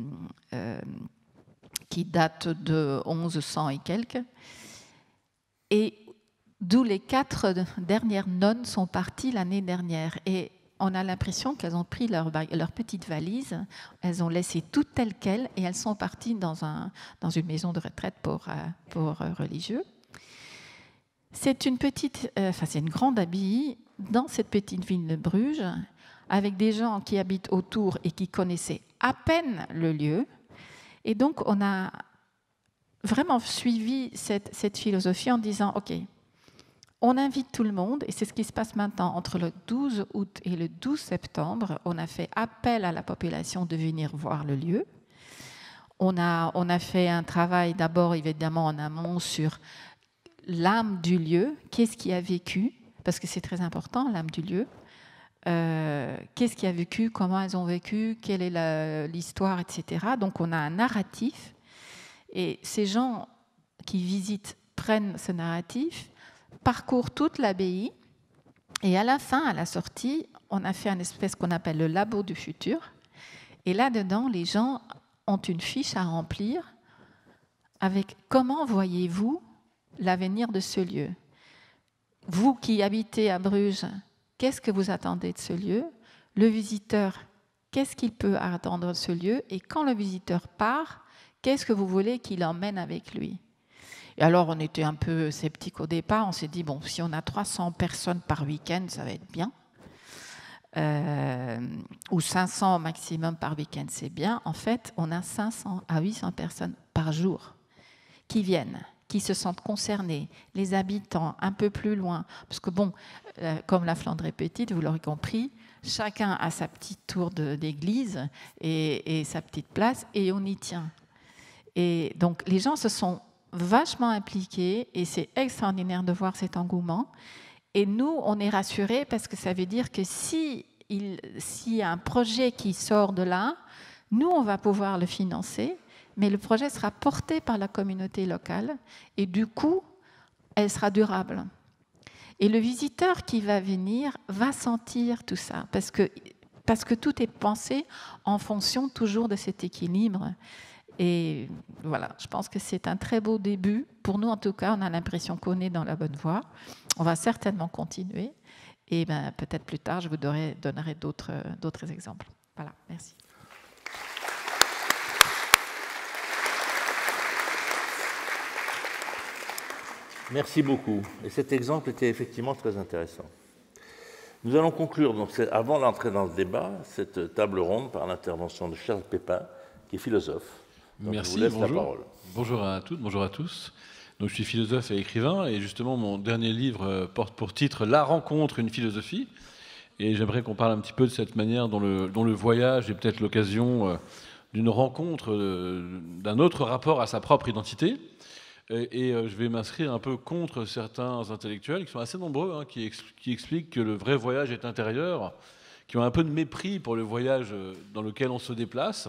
qui date de 1100 et quelques, et d'où les 4 dernières nonnes sont parties l'année dernière. Et on a l'impression qu'elles ont pris leur petite valise, elles ont laissé tout tel quel et elles sont parties dans une maison de retraite pour religieux. C'est une grande abbaye dans cette petite ville de Bruges, avec des gens qui habitent autour et qui connaissaient à peine le lieu. Et donc, on a vraiment suivi cette philosophie en disant, OK, on invite tout le monde, et c'est ce qui se passe maintenant. Entre le 12 août et le 12 septembre, on a fait appel à la population de venir voir le lieu. On a fait un travail d'abord, évidemment, en amont sur l'âme du lieu. Qu'est-ce qui a vécu ? Parce que c'est très important, l'âme du lieu. qu'est-ce qu'il y a vécu, comment elles ont vécu, quelle est l'histoire, etc. Donc on a un narratif, et ces gens qui visitent prennent ce narratif, parcourent toute l'abbaye, et à la fin, à la sortie, on a fait une espèce qu'on appelle le labo du futur, et là-dedans, les gens ont une fiche à remplir avec comment voyez-vous l'avenir de ce lieu. Vous qui habitez à Bruges, qu'est-ce que vous attendez de ce lieu? Le visiteur, qu'est-ce qu'il peut attendre de ce lieu? Et quand le visiteur part, qu'est-ce que vous voulez qu'il emmène avec lui? Et alors, on était un peu sceptiques au départ. On s'est dit, bon, si on a 300 personnes par week-end, ça va être bien. Ou 500 au maximum par week-end, c'est bien. En fait, on a 500 à 800 personnes par jour qui viennent, qui se sentent concernés, les habitants un peu plus loin. Parce que bon, comme la Flandre est petite, vous l'aurez compris, chacun a sa petite tour d'église et sa petite place, et on y tient. Et donc, les gens se sont vachement impliqués, et c'est extraordinaire de voir cet engouement. Et nous, on est rassurés parce que ça veut dire que s'il y a un projet qui sort de là, nous, on va pouvoir le financer, mais le projet sera porté par la communauté locale et du coup, elle sera durable. Et le visiteur qui va venir va sentir tout ça parce que tout est pensé en fonction toujours de cet équilibre. Et voilà, je pense que c'est un très beau début. Pour nous, en tout cas, on a l'impression qu'on est dans la bonne voie. On va certainement continuer. Et ben, peut-être plus tard, je vous donnerai d'autres exemples. Voilà, merci. Merci beaucoup. Et cet exemple était effectivement très intéressant. Nous allons conclure, donc, avant d'entrer dans le débat, cette table ronde par l'intervention de Charles Pépin, qui est philosophe. Donc, merci, je vous laisse bonjour. la parole. Bonjour à toutes, bonjour à tous. Donc, je suis philosophe et écrivain, et justement, mon dernier livre porte pour titre « La rencontre, une philosophie ». Et j'aimerais qu'on parle un petit peu de cette manière dont le voyage est peut-être l'occasion d'une rencontre, d'un autre rapport à sa propre identité. Et je vais m'inscrire un peu contre certains intellectuels, qui sont assez nombreux, hein, qui expliquent que le vrai voyage est intérieur, qui ont un peu de mépris pour le voyage dans lequel on se déplace.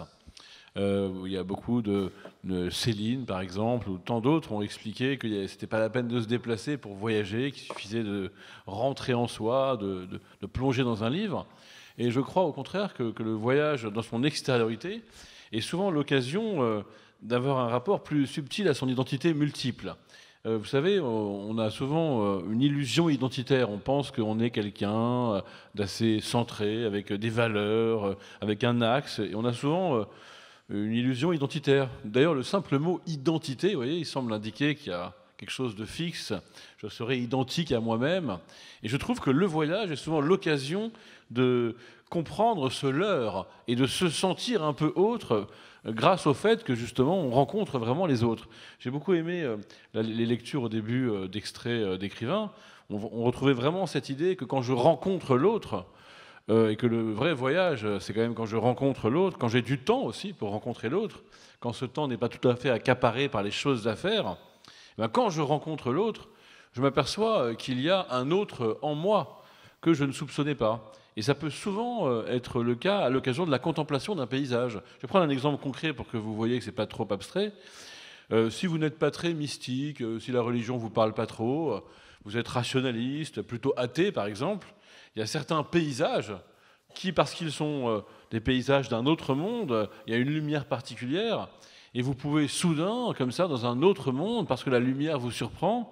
Il y a beaucoup de Céline, par exemple, ou tant d'autres ont expliqué que ce n'était pas la peine de se déplacer pour voyager, qu'il suffisait de rentrer en soi, de plonger dans un livre. Et je crois au contraire que le voyage dans son extériorité est souvent l'occasion d'avoir un rapport plus subtil à son identité multiple. Vous savez, on a souvent une illusion identitaire. On pense qu'on est quelqu'un d'assez centré, avec des valeurs, avec un axe. Et on a souvent une illusion identitaire. D'ailleurs, le simple mot « identité », vous voyez, il semble indiquer qu'il y a quelque chose de fixe. Je serai identique à moi-même. Et je trouve que le voyage est souvent l'occasion de comprendre ce leurre et de se sentir un peu autre grâce au fait que, justement, on rencontre vraiment les autres. J'ai beaucoup aimé les lectures au début d'extraits d'écrivains. On retrouvait vraiment cette idée que quand je rencontre l'autre, et que le vrai voyage, c'est quand même quand je rencontre l'autre, quand j'ai du temps aussi pour rencontrer l'autre, quand ce temps n'est pas tout à fait accaparé par les choses à faire, ben quand je rencontre l'autre, je m'aperçois qu'il y a un autre en moi que je ne soupçonnais pas. Et ça peut souvent être le cas à l'occasion de la contemplation d'un paysage. Je vais prendre un exemple concret pour que vous voyez que ce n'est pas trop abstrait. Si vous n'êtes pas très mystique, si la religion ne vous parle pas trop, vous êtes rationaliste, plutôt athée par exemple, il y a certains paysages qui, parce qu'ils sont des paysages d'un autre monde, il y a une lumière particulière, et vous pouvez soudain, comme ça, dans un autre monde, parce que la lumière vous surprend,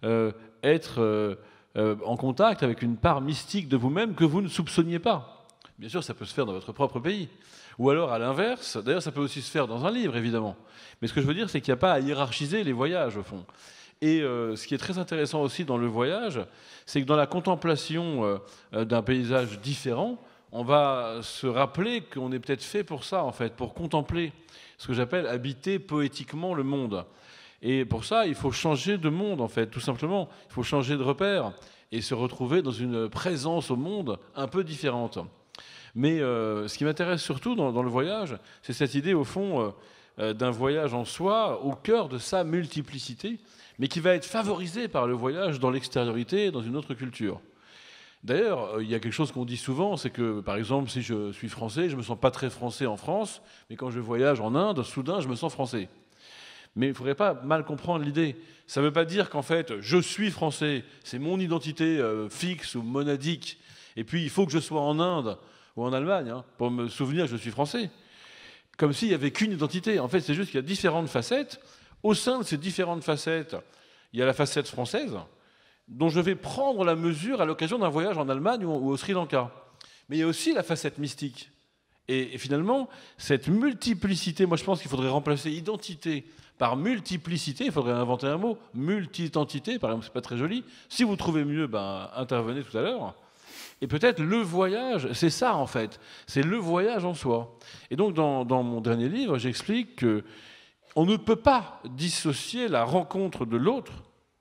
être en contact avec une part mystique de vous-même que vous ne soupçonniez pas. Bien sûr, ça peut se faire dans votre propre pays. Ou alors, à l'inverse, d'ailleurs, ça peut aussi se faire dans un livre, évidemment. Mais ce que je veux dire, c'est qu'il n'y a pas à hiérarchiser les voyages, au fond. Et ce qui est très intéressant aussi dans le voyage, c'est que dans la contemplation d'un paysage différent, on va se rappeler qu'on est peut-être fait pour ça, en fait, pour contempler ce que j'appelle habiter poétiquement le monde. Et pour ça, il faut changer de monde, en fait, tout simplement. Il faut changer de repère et se retrouver dans une présence au monde un peu différente. Mais ce qui m'intéresse surtout dans le voyage, c'est cette idée, au fond, d'un voyage en soi, au cœur de sa multiplicité, mais qui va être favorisé par le voyage dans l'extériorité, dans une autre culture. D'ailleurs, il y a quelque chose qu'on dit souvent, c'est que, par exemple, si je suis français, je ne me sens pas très français en France, mais quand je voyage en Inde, soudain, je me sens français. Mais il ne faudrait pas mal comprendre l'idée. Ça ne veut pas dire qu'en fait, je suis français, c'est mon identité fixe ou monadique, et puis il faut que je sois en Inde ou en Allemagne pour me souvenir que je suis français. Comme s'il n'y avait qu'une identité. En fait, c'est juste qu'il y a différentes facettes. Au sein de ces différentes facettes, il y a la facette française, dont je vais prendre la mesure à l'occasion d'un voyage en Allemagne ou au Sri Lanka. Mais il y a aussi la facette mystique. Et finalement, cette multiplicité, moi je pense qu'il faudrait remplacer identité par multiplicité, il faudrait inventer un mot, multi-identité, par exemple, c'est pas très joli. Si vous trouvez mieux, intervenez tout à l'heure. Et peut-être le voyage, c'est ça en fait, c'est le voyage en soi. Et donc dans mon dernier livre, j'explique qu'on ne peut pas dissocier la rencontre de l'autre,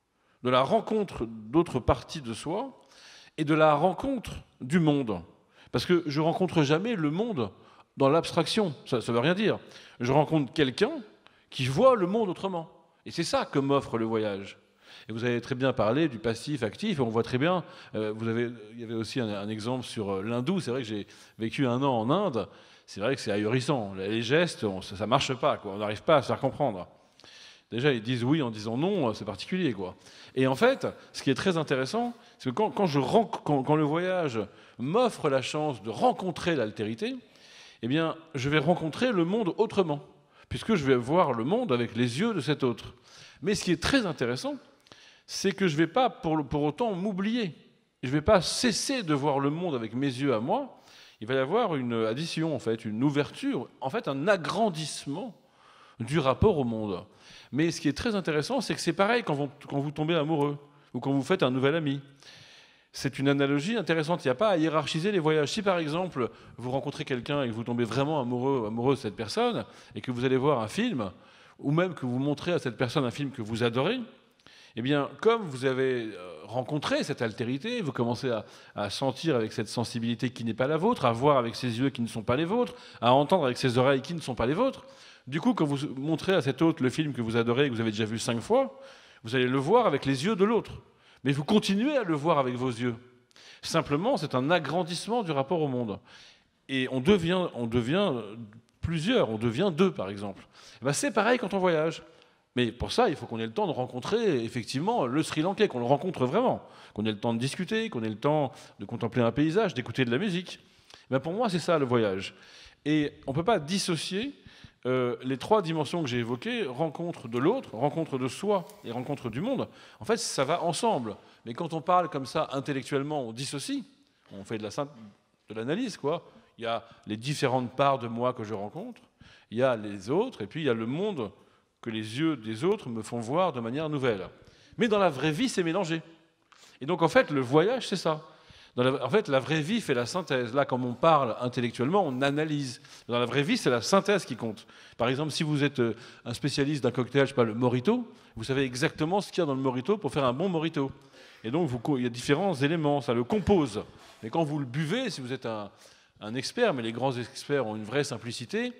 de la rencontre d'autres parties de soi et de la rencontre du monde. Parce que je ne rencontre jamais le monde dans l'abstraction, ça ne veut rien dire. Je rencontre quelqu'un qui voit le monde autrement. Et c'est ça que m'offre le voyage. Et vous avez très bien parlé du passif actif, et on voit très bien, il y avait aussi un exemple sur l'hindou, c'est vrai que j'ai vécu 1 an en Inde, c'est vrai que c'est ahurissant, les gestes, ça ne marche pas, quoi. On n'arrive pas à se faire comprendre. Déjà, ils disent oui en disant non, c'est particulier, quoi. Et en fait, ce qui est très intéressant, c'est que quand le voyage m'offre la chance de rencontrer l'altérité, eh bien, je vais rencontrer le monde autrement, puisque je vais voir le monde avec les yeux de cet autre. Mais ce qui est très intéressant, c'est que je ne vais pas pour autant m'oublier. Je ne vais pas cesser de voir le monde avec mes yeux à moi. Il va y avoir une addition, en fait, une ouverture, en fait, un agrandissement du rapport au monde. Mais ce qui est très intéressant, c'est que c'est pareil quand vous tombez amoureux ou quand vous faites un nouvel ami. C'est une analogie intéressante. Il n'y a pas à hiérarchiser les voyages. Si, par exemple, vous rencontrez quelqu'un et que vous tombez vraiment amoureux de cette personne et que vous allez voir un film, ou même que vous montrez à cette personne un film que vous adorez, eh bien, comme vous avez rencontré cette altérité, vous commencez à sentir avec cette sensibilité qui n'est pas la vôtre, à voir avec ses yeux qui ne sont pas les vôtres, à entendre avec ses oreilles qui ne sont pas les vôtres. Du coup, quand vous montrez à cet autre le film que vous adorez et que vous avez déjà vu 5 fois, vous allez le voir avec les yeux de l'autre. Mais vous continuez à le voir avec vos yeux. Simplement, c'est un agrandissement du rapport au monde. Et on devient plusieurs, on devient 2, par exemple. Et bien, c'est pareil quand on voyage. Mais pour ça, il faut qu'on ait le temps de rencontrer effectivement le Sri Lankais, qu'on le rencontre vraiment, qu'on ait le temps de discuter, qu'on ait le temps de contempler un paysage, d'écouter de la musique. Mais pour moi, c'est ça le voyage. Et on ne peut pas dissocier les 3 dimensions que j'ai évoquées, rencontre de l'autre, rencontre de soi et rencontre du monde. En fait, ça va ensemble. Mais quand on parle comme ça intellectuellement, on dissocie, on fait de l'analyse, quoi. Il y a les différentes parts de moi que je rencontre, il y a les autres, et puis il y a le monde que les yeux des autres me font voir de manière nouvelle. Mais dans la vraie vie, c'est mélangé. Et donc, en fait, le voyage, c'est ça. En fait, la vraie vie fait la synthèse. Là, quand on parle intellectuellement, on analyse. Dans la vraie vie, c'est la synthèse qui compte. Par exemple, si vous êtes un spécialiste d'un cocktail, je sais pas, le mojito, vous savez exactement ce qu'il y a dans le mojito pour faire un bon mojito. Et donc, il y a différents éléments, ça le compose. Mais quand vous le buvez, si vous êtes un expert, mais les grands experts ont une vraie simplicité,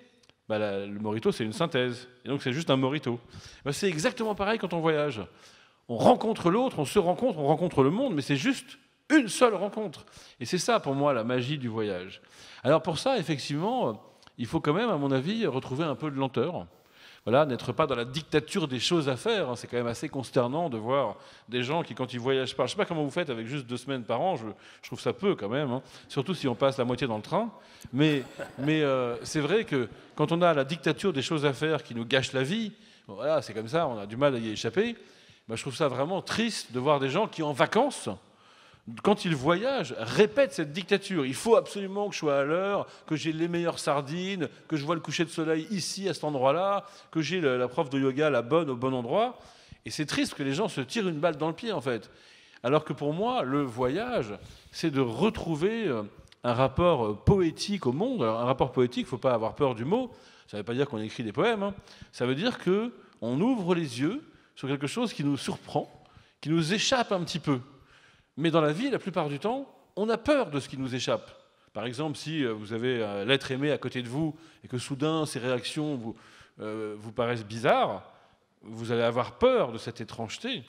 le mojito, c'est une synthèse. Et donc, c'est juste un mojito. C'est exactement pareil quand on voyage. On rencontre l'autre, on se rencontre, on rencontre le monde, mais c'est juste une seule rencontre. Et c'est ça, pour moi, la magie du voyage. Alors, pour ça, effectivement, il faut quand même, à mon avis, retrouver un peu de lenteur. Voilà, n'être pas dans la dictature des choses à faire. C'est quand même assez consternant de voir des gens qui, quand ils voyagent pas, je ne sais pas comment vous faites avec juste 2 semaines par an, je trouve ça peu quand même, surtout si on passe la moitié dans le train. Mais c'est vrai que quand on a la dictature des choses à faire qui nous gâche la vie, voilà, c'est comme ça, on a du mal à y échapper, je trouve ça vraiment triste de voir des gens qui, en vacances, quand ils voyagent, répètent cette dictature. Il faut absolument que je sois à l'heure, que j'ai les meilleures sardines, que je vois le coucher de soleil ici, à cet endroit-là, que j'ai la prof de yoga la bonne au bon endroit. Et c'est triste que les gens se tirent une balle dans le pied, en fait. Alors que pour moi, le voyage, c'est de retrouver un rapport poétique au monde. Alors, un rapport poétique, il ne faut pas avoir peur du mot. Ça ne veut pas dire qu'on écrit des poèmes. Ça veut dire qu'on ouvre les yeux sur quelque chose qui nous surprend, qui nous échappe un petit peu. Mais dans la vie, la plupart du temps, on a peur de ce qui nous échappe. Par exemple, si vous avez l'être aimé à côté de vous et que soudain, ses réactions vous paraissent bizarres, vous allez avoir peur de cette étrangeté.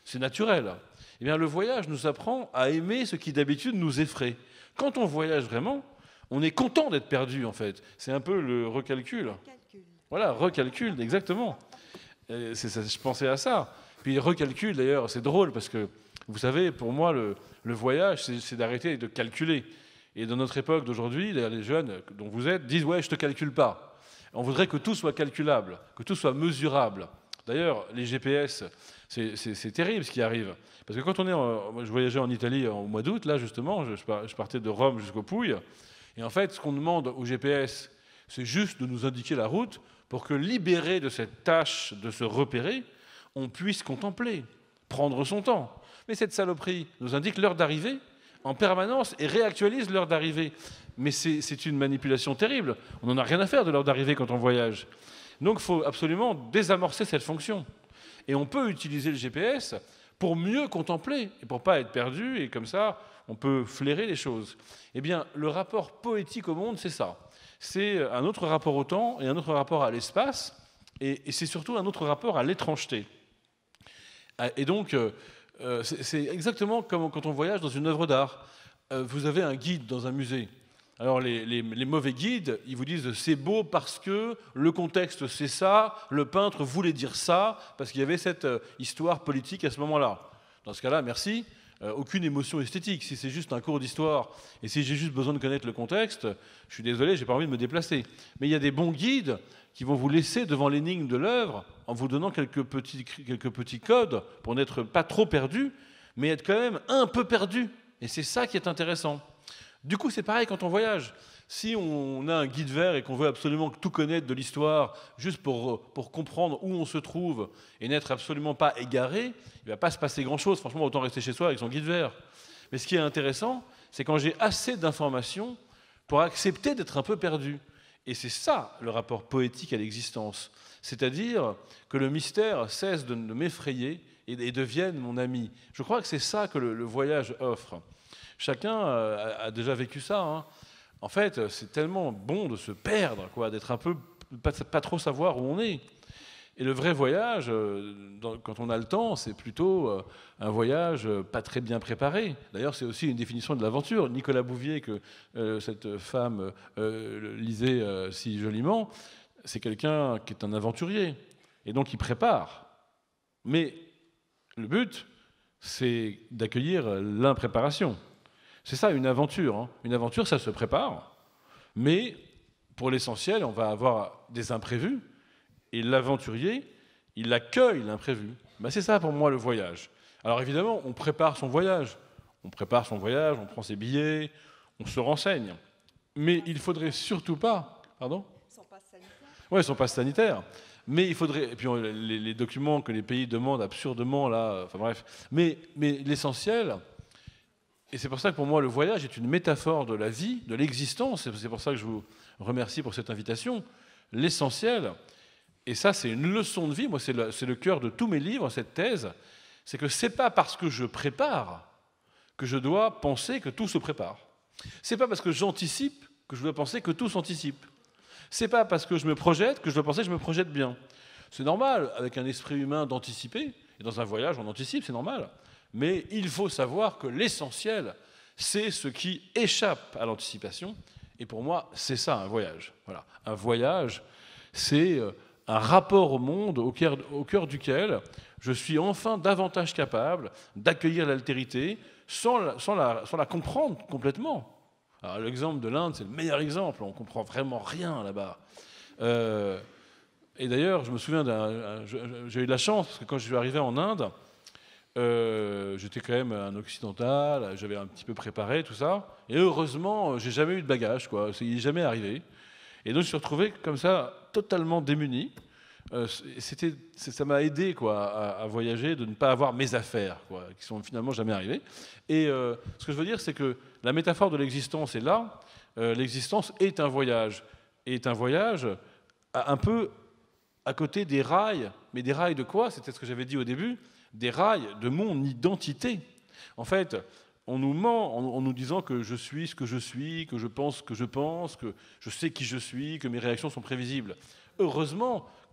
c'est naturel. Eh bien, le voyage nous apprend à aimer ce qui d'habitude nous effraie. Quand on voyage vraiment, on est content d'être perdu, en fait. C'est un peu le recalcul. Voilà, recalcul, exactement. Je pensais à ça. Puis recalcul, d'ailleurs, c'est drôle, parce que, vous savez, pour moi, le voyage, c'est d'arrêter de calculer. Et dans notre époque d'aujourd'hui, les jeunes dont vous êtes disent « ouais, je te calcule pas ». On voudrait que tout soit calculable, que tout soit mesurable. D'ailleurs, les GPS, c'est terrible ce qui arrive. Parce que quand je voyageais en Italie au mois d'août, là justement, je partais de Rome jusqu'aux Pouilles, et en fait, ce qu'on demande au GPS, c'est juste de nous indiquer la route pour que, libéré de cette tâche de se repérer, on puisse contempler, prendre son temps. Mais cette saloperie nous indique l'heure d'arrivée en permanence et réactualise l'heure d'arrivée. Mais c'est une manipulation terrible. On n'en a rien à faire de l'heure d'arrivée quand on voyage. Donc il faut absolument désamorcer cette fonction. Et on peut utiliser le GPS pour mieux contempler et pour ne pas être perdu, et comme ça, on peut flairer les choses. Eh bien, le rapport poétique au monde, c'est ça. C'est un autre rapport au temps et un autre rapport à l'espace, et c'est surtout un autre rapport à l'étrangeté. Et donc, c'est exactement comme quand on voyage dans une œuvre d'art. Vous avez un guide dans un musée. Alors les mauvais guides, ils vous disent c'est beau parce que le contexte c'est ça, le peintre voulait dire ça, parce qu'il y avait cette histoire politique à ce moment-là. Dans ce cas-là, merci, aucune émotion esthétique. Si c'est juste un cours d'histoire et si j'ai juste besoin de connaître le contexte, je suis désolé, j'ai pas envie de me déplacer. Mais il y a des bons guides qui vont vous laisser devant l'énigme de l'œuvre en vous donnant quelques petits codes pour n'être pas trop perdu, mais être quand même un peu perdu. Et c'est ça qui est intéressant. Du coup, c'est pareil quand on voyage. Si on a un guide vert et qu'on veut absolument tout connaître de l'histoire, juste pour comprendre où on se trouve et n'être absolument pas égaré, il ne va pas se passer grand-chose. Franchement, autant rester chez soi avec son guide vert. Mais ce qui est intéressant, c'est quand j'ai assez d'informations pour accepter d'être un peu perdu. Et c'est ça, le rapport poétique à l'existence. C'est-à-dire que le mystère cesse de m'effrayer et devienne mon ami. Je crois que c'est ça que le voyage offre. Chacun a déjà vécu ça. Hein. En fait, c'est tellement bon de se perdre, quoi, d'être un peu, pas trop savoir où on est. Et le vrai voyage, quand on a le temps, c'est plutôt un voyage pas très bien préparé. D'ailleurs, c'est aussi une définition de l'aventure. Nicolas Bouvier, que cette femme lisait si joliment, c'est quelqu'un qui est un aventurier. Et donc, il prépare. Mais le but, c'est d'accueillir l'impréparation. C'est ça, une aventure. Hein. Une aventure, ça se prépare, mais pour l'essentiel, on va avoir des imprévus, et l'aventurier, il accueille l'imprévu. Ben, c'est ça pour moi le voyage. Alors évidemment, on prépare son voyage. On prépare son voyage, on prend ses billets, on se renseigne. Mais il ne faudrait surtout pas... Pardon ? Son passe sanitaire. Oui, son passe sanitaire. Mais il faudrait... Et puis les documents que les pays demandent absurdement, là... Enfin bref. Mais l'essentiel... Et c'est pour ça que pour moi, le voyage est une métaphore de la vie, de l'existence. C'est pour ça que je vous remercie pour cette invitation. L'essentiel, et ça c'est une leçon de vie, moi c'est le cœur de tous mes livres, cette thèse, c'est que c'est pas parce que je prépare que je dois penser que tout se prépare. C'est pas parce que j'anticipe que je dois penser que tout s'anticipe. C'est pas parce que je me projette que je dois penser que je me projette bien. C'est normal, avec un esprit humain, d'anticiper. Et dans un voyage, on anticipe, c'est normal. Mais il faut savoir que l'essentiel, c'est ce qui échappe à l'anticipation. Et pour moi, c'est ça, un voyage. Voilà. Un voyage, c'est un rapport au monde au cœur duquel je suis enfin davantage capable d'accueillir l'altérité sans la comprendre complètement. Alors, l'exemple de l'Inde, c'est le meilleur exemple. On ne comprend vraiment rien là-bas. Et d'ailleurs, je me souviens j'ai eu de la chance, parce que quand je suis arrivé en Inde, j'étais quand même un occidental, j'avais un petit peu préparé tout ça, et heureusement, j'ai jamais eu de bagage, quoi. Il n'est jamais arrivé. Et donc, je me suis retrouvé comme ça, totalement démuni. Ça m'a aidé, quoi, à voyager, de ne pas avoir mes affaires, quoi, qui sont finalement jamais arrivées. Et ce que je veux dire, c'est que la métaphore de l'existence est là. L'existence est un voyage. Et est un voyage un peu à côté des rails. Mais des rails de quoi? C'était ce que j'avais dit au début. Des rails de mon identité. En fait, on nous ment en nous disant que je suis ce que je suis, que je pense, que je sais qui je suis, que mes réactions sont prévisibles. Heureusement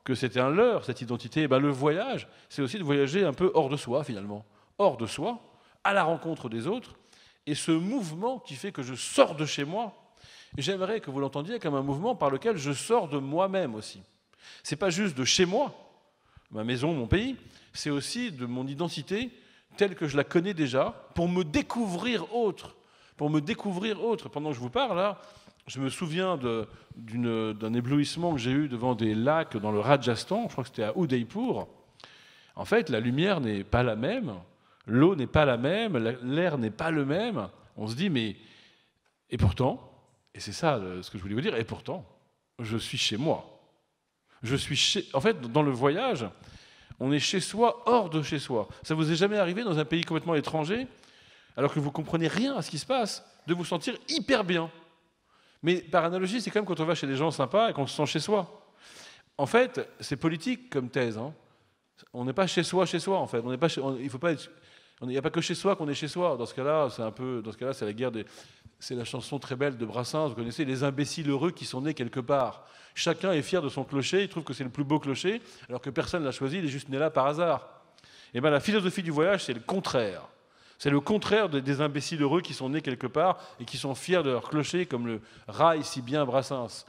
que c'était un leurre, cette identité. Et ben, le voyage, c'est aussi de voyager un peu hors de soi, finalement. Hors de soi, à la rencontre des autres. Et ce mouvement qui fait que je sors de chez moi, j'aimerais que vous l'entendiez comme un mouvement par lequel je sors de moi-même aussi. Ce n'est pas juste de chez moi, ma maison, mon pays, c'est aussi de mon identité telle que je la connais déjà, pour me découvrir autre. Pour me découvrir autre. Pendant que je vous parle, là, je me souviens d'un éblouissement que j'ai eu devant des lacs dans le Rajasthan, je crois que c'était à Udaipur. En fait, la lumière n'est pas la même, l'eau n'est pas la même, l'air n'est pas le même. On se dit, mais... Et pourtant, et c'est ça ce que je voulais vous dire, et pourtant, je suis chez moi. Je suis chez... En fait, dans le voyage, on est chez soi, hors de chez soi. Ça vous est jamais arrivé dans un pays complètement étranger, alors que vous ne comprenez rien à ce qui se passe, de vous sentir hyper bien. Mais par analogie, c'est comme quand on va chez des gens sympas et qu'on se sent chez soi. En fait, c'est politique comme thèse. Hein. On n'est pas chez soi, en fait. On n'est pas il faut pas être... Il n'y a pas que chez soi qu'on est chez soi. Dans ce cas-là, c'est la guerre des... C'est la chanson très belle de Brassens, vous connaissez, les imbéciles heureux qui sont nés quelque part. Chacun est fier de son clocher, il trouve que c'est le plus beau clocher, alors que personne ne l'a choisi, il est juste né là par hasard. Et bien la philosophie du voyage, c'est le contraire. C'est le contraire des imbéciles heureux qui sont nés quelque part et qui sont fiers de leur clocher, comme le raille si bien Brassens.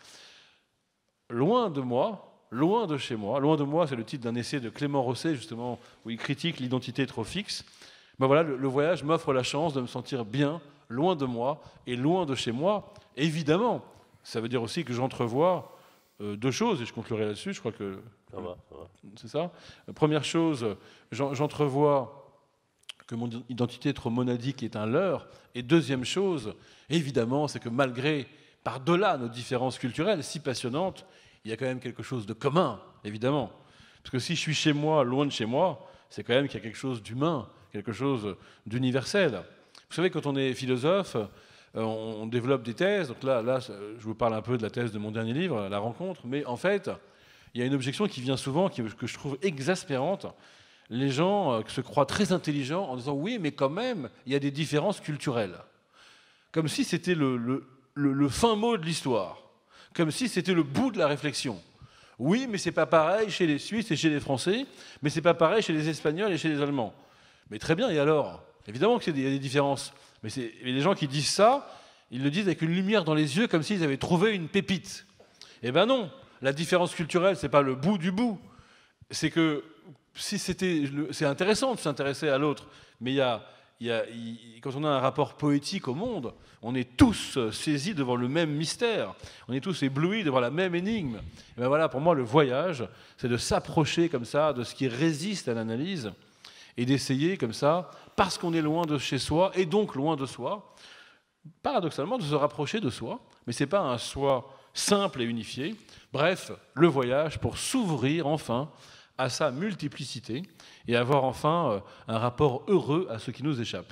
Loin de moi, loin de chez moi, loin de moi, c'est le titre d'un essai de Clément Rosset, justement, où il critique l'identité trop fixe. Ben voilà, le voyage m'offre la chance de me sentir bien, loin de moi et loin de chez moi. Évidemment, ça veut dire aussi que j'entrevois deux choses, et je conclurai là-dessus, je crois que... Ça va. C'est ça. Première chose, j'entrevois que mon identité trop monadique est un leurre. Et deuxième chose, évidemment, c'est que malgré, par-delà nos différences culturelles si passionnantes, il y a quand même quelque chose de commun, évidemment. Parce que si je suis chez moi, loin de chez moi, c'est quand même qu'il y a quelque chose d'humain, quelque chose d'universel. Vous savez, quand on est philosophe, on développe des thèses. Donc là, je vous parle un peu de la thèse de mon dernier livre, La Rencontre. Mais en fait, il y a une objection qui vient souvent, que je trouve exaspérante. Les gens se croient très intelligents en disant « oui, mais quand même, il y a des différences culturelles ». Comme si c'était le fin mot de l'histoire. Comme si c'était le bout de la réflexion. Oui, mais c'est pas pareil chez les Suisses et chez les Français, mais c'est pas pareil chez les Espagnols et chez les Allemands. Mais très bien, et alors ? Évidemment qu'il y a des différences. Mais les gens qui disent ça, ils le disent avec une lumière dans les yeux, comme s'ils avaient trouvé une pépite. Eh bien non, la différence culturelle, c'est pas le bout du bout. C'est que si c'est intéressant de s'intéresser à l'autre, mais quand on a un rapport poétique au monde, on est tous saisis devant le même mystère, on est tous éblouis devant la même énigme. Et bien voilà, pour moi, le voyage, c'est de s'approcher comme ça de ce qui résiste à l'analyse et d'essayer comme ça, parce qu'on est loin de chez soi et donc loin de soi, paradoxalement, de se rapprocher de soi, mais ce n'est pas un soi simple et unifié. Bref, le voyage pour s'ouvrir enfin à sa multiplicité et avoir enfin un rapport heureux à ce qui nous échappe.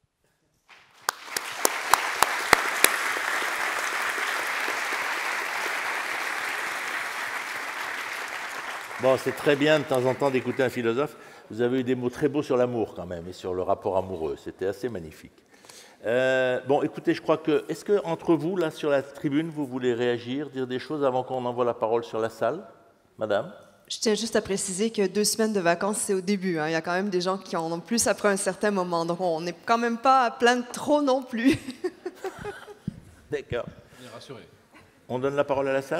Bon, c'est très bien de temps en temps d'écouter un philosophe. Vous avez eu des mots très beaux sur l'amour quand même et sur le rapport amoureux. C'était assez magnifique. Bon, écoutez, je crois que... Est-ce qu'entre vous, là, sur la tribune, vous voulez réagir, dire des choses avant qu'on envoie la parole sur la salle ? Madame ? Je tiens juste à préciser que 2 semaines de vacances, c'est au début. Hein. Il y a quand même des gens qui en ont plus après un certain moment. Donc, on n'est quand même pas à plaindre trop non plus. D'accord. On est rassuré. On donne la parole à la salle ?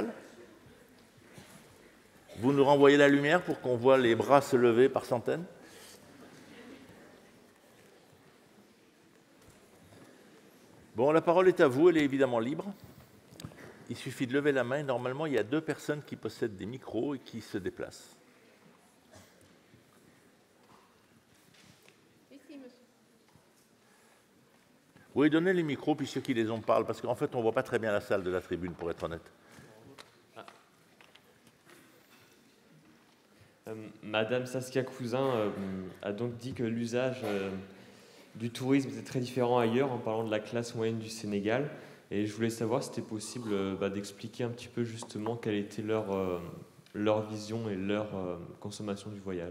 Vous nous renvoyez la lumière pour qu'on voit les bras se lever par centaines ? Bon, la parole est à vous, elle est évidemment libre. Il suffit de lever la main. Normalement, il y a 2 personnes qui possèdent des micros et qui se déplacent. Ici, monsieur. Oui, donnez les micros, puis ceux qui les ont parlent, parce qu'en fait, on ne voit pas très bien la salle de la tribune, pour être honnête. Madame Saskia Cousin a donc dit que l'usage du tourisme était très différent ailleurs, en parlant de la classe moyenne du Sénégal. Et je voulais savoir si c'était possible d'expliquer un petit peu justement quelle était leur vision et leur consommation du voyage.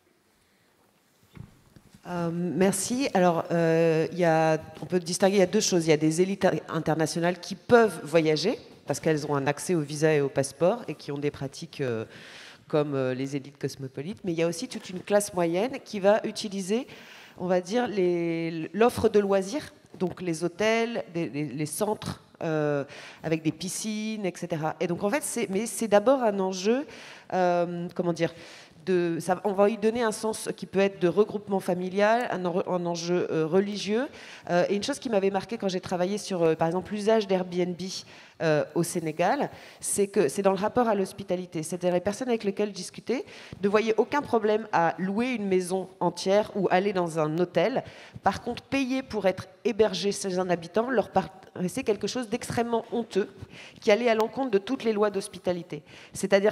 Merci. Alors, on peut distinguer, il y a 2 choses. Il y a des élites internationales qui peuvent voyager, parce qu'elles ont un accès au visa et au passeport, et qui ont des pratiques comme les élites cosmopolites, mais il y a aussi toute une classe moyenne qui va utiliser, on va dire, l'offre de loisirs, donc les hôtels, les centres avec des piscines, etc. Et donc en fait, c'est d'abord un enjeu, comment dire, on va y donner un sens qui peut être de regroupement familial, un enjeu religieux. Et une chose qui m'avait marqué quand j'ai travaillé sur, par exemple, l'usage d'Airbnb au Sénégal, c'est que c'est dans le rapport à l'hospitalité. C'est-à-dire les personnes avec lesquelles je discutais ne voyaient aucun problème à louer une maison entière ou aller dans un hôtel. Par contre, payer pour être hébergé chez un habitant leur paraissait quelque chose d'extrêmement honteux qui allait à l'encontre de toutes les lois d'hospitalité. C'est-à-dire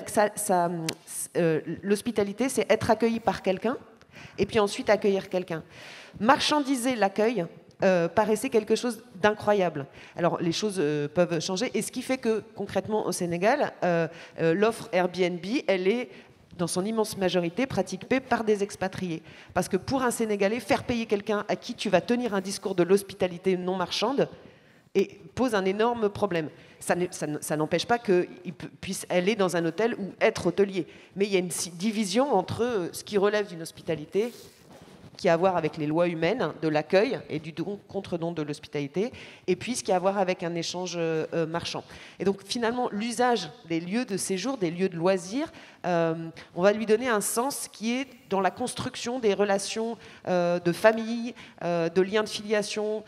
que l'hospitalité, c'est être accueilli par quelqu'un et puis ensuite accueillir quelqu'un. Marchandiser l'accueil paraissait quelque chose d'incroyable. Alors, les choses peuvent changer. Et ce qui fait que, concrètement, au Sénégal, l'offre Airbnb, elle est, dans son immense majorité, pratiquée par des expatriés. Parce que pour un Sénégalais, faire payer quelqu'un à qui tu vas tenir un discours de l'hospitalité non marchande pose un énorme problème. Ça n'empêche pas qu'il puisse aller dans un hôtel ou être hôtelier. Mais il y a une division entre ce qui relève d'une hospitalité qui a à voir avec les lois humaines de l'accueil et du contre-don de l'hospitalité, et puis ce qui a à voir avec un échange marchand. Et donc finalement, l'usage des lieux de séjour, des lieux de loisirs, on va lui donner un sens qui est dans la construction des relations de famille, de liens de filiation,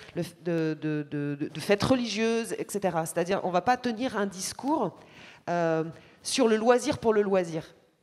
de fêtes religieuses, etc. C'est-à-dire, on ne va pas tenir un discours sur le loisir pour le loisir.